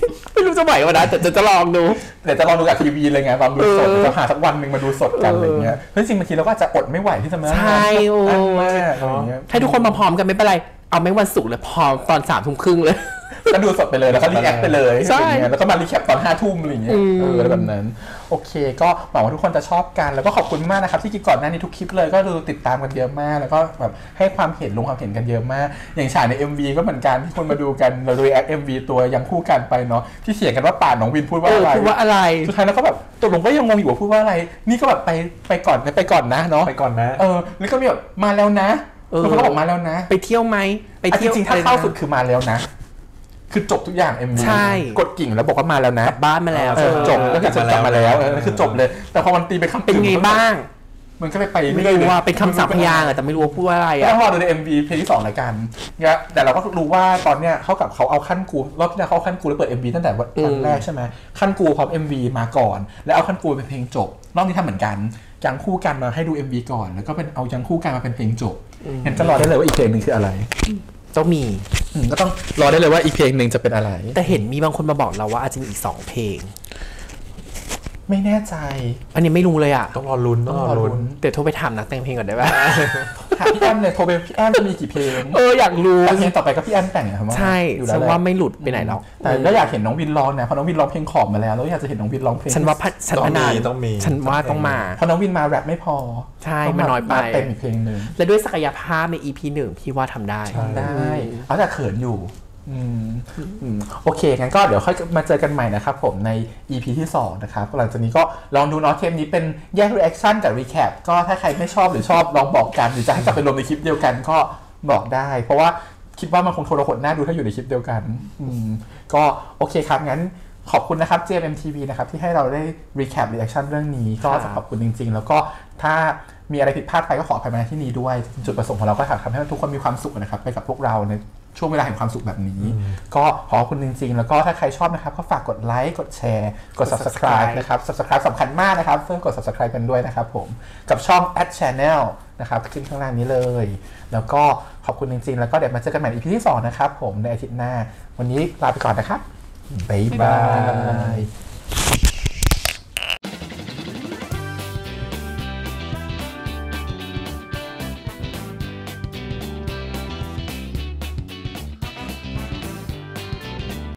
[SPEAKER 3] รู้จะไหววะนะแต่จะลองดู
[SPEAKER 2] เดี๋ยวจะลองดูกับทีวีเลยไงลองดูสดจะหาสักวันหนึ่งมาดูสดกันอะไรเงี้ยเพราะจริงบางทีเราก็อาจจะอดไม่ไหวที่จะมา
[SPEAKER 3] ใช่โอ้
[SPEAKER 2] มากอะไรเงี้ย
[SPEAKER 3] ให้ทุกคนมาพร้อมกันไม่เป็นไรเอาไม่วันศุกร์เลยพอตอน3 ทุ่มครึ่งเลย
[SPEAKER 2] ก็ดูสดไปเลยแล้วก็รีแอคไปเลย
[SPEAKER 3] ใช่
[SPEAKER 2] แล้วก็มารีแคปตอน5 ทุ่มอะไรอย่างเงี้ยอะไรแบบนั้นโอเคก็หวังว่าทุกคนจะชอบกันแล้วก็ขอบคุณมากนะครับที่ก่อนหน้านี้ทุกคลิปเลยก็ดูติดตามกันเยอะมากแล้วก็แบบให้ความเห็นลงความเห็นกันเยอะมากอย่างฉากใน MV ก็เหมือนกันที่คนมาดูกันเรารีแอค MV ตัวยังคู่กันไปเนาะที่เถียงกันว่าป่านน้องวินพูดว่าอะไรสุดท้ายแล้วก็แบบตกลงก็ยังงงอยู่ว่าพูดว่าอะไรนี่ก็แบบไปก่อนนะเนาะ
[SPEAKER 4] ไปก่อนนะ
[SPEAKER 2] แล้วก็มีแบบมาแล้วนะแล้วก็บอกมาแล้วนะ
[SPEAKER 3] ไปเที่ยวไหมไปเที่ยว
[SPEAKER 2] จริงๆถ้าเข้าสุดคือมาแล้วนะคือจบทุกอย่าง MV
[SPEAKER 3] ใช่
[SPEAKER 2] กดกิ่งแล้วบอกว่ามาแล้วนะ
[SPEAKER 3] กลับบ้านมาแล้ว
[SPEAKER 2] จบแล้วก็กลับมาแล้วคือจบเลยแต่พอมันตีไปคำ
[SPEAKER 3] เป็นไงบ้าง
[SPEAKER 2] มันก็ไป
[SPEAKER 3] ไม่รู้ว่าเป็นคำศัพท์พยางค์แต่ไม่รู้ว่าพูดว่าอะไร
[SPEAKER 2] ต้องรอดูใน MV เพลงที่2แล้วกันแต่เราก็รู้ว่าตอนเนี้ยเขากับเขาเอาขั้นกูรอบที่แล้วเขาขั้นกูแล้วเปิด MV ตั้งแต่วันแรกใช่ไหมขั้นกูพร้อม MV มาก่อนแล้วเอาขั้นกูเป็นเพลงจบรอบนี้ทำเหมือนกันยังคู่กันมาให้ดู MV ก่อนแล้วก็เป็นเอายังคู่กันมาเป็นเพลงจบเห็นจะรอได้เลยว่าอีกเพลงนึงคืออะไร
[SPEAKER 3] ต้องมี
[SPEAKER 2] ก็ต้องรอได้เลยว่าอีกเพลงนึงจะเป็นอะไร
[SPEAKER 3] แต่เห็นมีบางคนมาบอกเราว่าอาจจะมีอีก2 เพลง
[SPEAKER 2] ไม่แน่ใจ
[SPEAKER 3] อันนี้ไม่รู้เลยอ่ะ
[SPEAKER 4] ต้องรอลุ้น
[SPEAKER 3] เดี๋ยวโทรไปถามนักแต่งเพลงก่อนได้ป่ะ
[SPEAKER 2] ถามพี่แอมเลยโทรไปพี่แอมจะมีกี่เพลง
[SPEAKER 3] อยากรู้
[SPEAKER 2] เพลงต่อไปก็พี่แอมแต่ง
[SPEAKER 3] ใช่ฉันว่าไม่หลุดไปไหนหรอก
[SPEAKER 2] แต่ก็อยากเห็นน้องวินร้องนะเพราะน้องวินร้องเพลงขอบมาแล้วอยากจะเห็นน้องวินร้องเพลง
[SPEAKER 3] ฉันว่าฉันนาน
[SPEAKER 4] ต้องมี
[SPEAKER 3] ฉันว่าต้องมา
[SPEAKER 2] เพราะน้องวินมาแรปไม่พอ
[SPEAKER 3] ใช่มันน้อยไป
[SPEAKER 2] เต็มอีกเพลงนึง
[SPEAKER 3] และด้วยศักยภาพใน EP 1พี่ว่าทำได้
[SPEAKER 2] เอาแต่เขินอยู่โอเคงั้นก็เดี๋ยวค่อยมาเจอกันใหม่นะครับผมใน EP ที่2นะครับหลังจากนี้ก็ลองดูเนาะเทปนี้เป็นแยก reaction กับ recap ก็ถ้าใครไม่ชอบหรือชอบลองบอกกันหรือจะให้กลับไปรวมในคลิปเดียวกันก็บอกได้เพราะว่าคิดว่ามันคงโทรหดหน้าดูถ้าอยู่ในคลิปเดียวกันก็โอเคครับงั้นขอบคุณนะครับ JMTV นะครับที่ให้เราได้ recap reaction เรื่องนี้ก็ขอบคุณจริงๆแล้วก็ถ้ามีอะไรผิดพลาดไปก็ขออภัยมาที่นี้ด้วยจุดประสงค์ของเราก็อยากทำให้ทุกคนมีความสุขนะครับไปกับพวกเราในช่วงเวลาแห่งความสุขแบบนี้ก็ขอบคุณจริงๆแล้วก็ถ้าใครชอบนะครับก็ฝากกดไลค์กดแชร์กด subscribe นะครับ subscribe สำคัญมากนะครับเพื่อกด subscribe กันด้วยนะครับผมกับช่อง @channel นะครับขึ้นข้างล่างนี้เลยแล้วก็ขอบคุณจริงๆแล้วก็เดี๋ยวมาเจอกันใหม่ EP ที่2นะครับผมในอาทิตย์หน้าวันนี้ลาไปก่อนนะครับบ๊ายบาย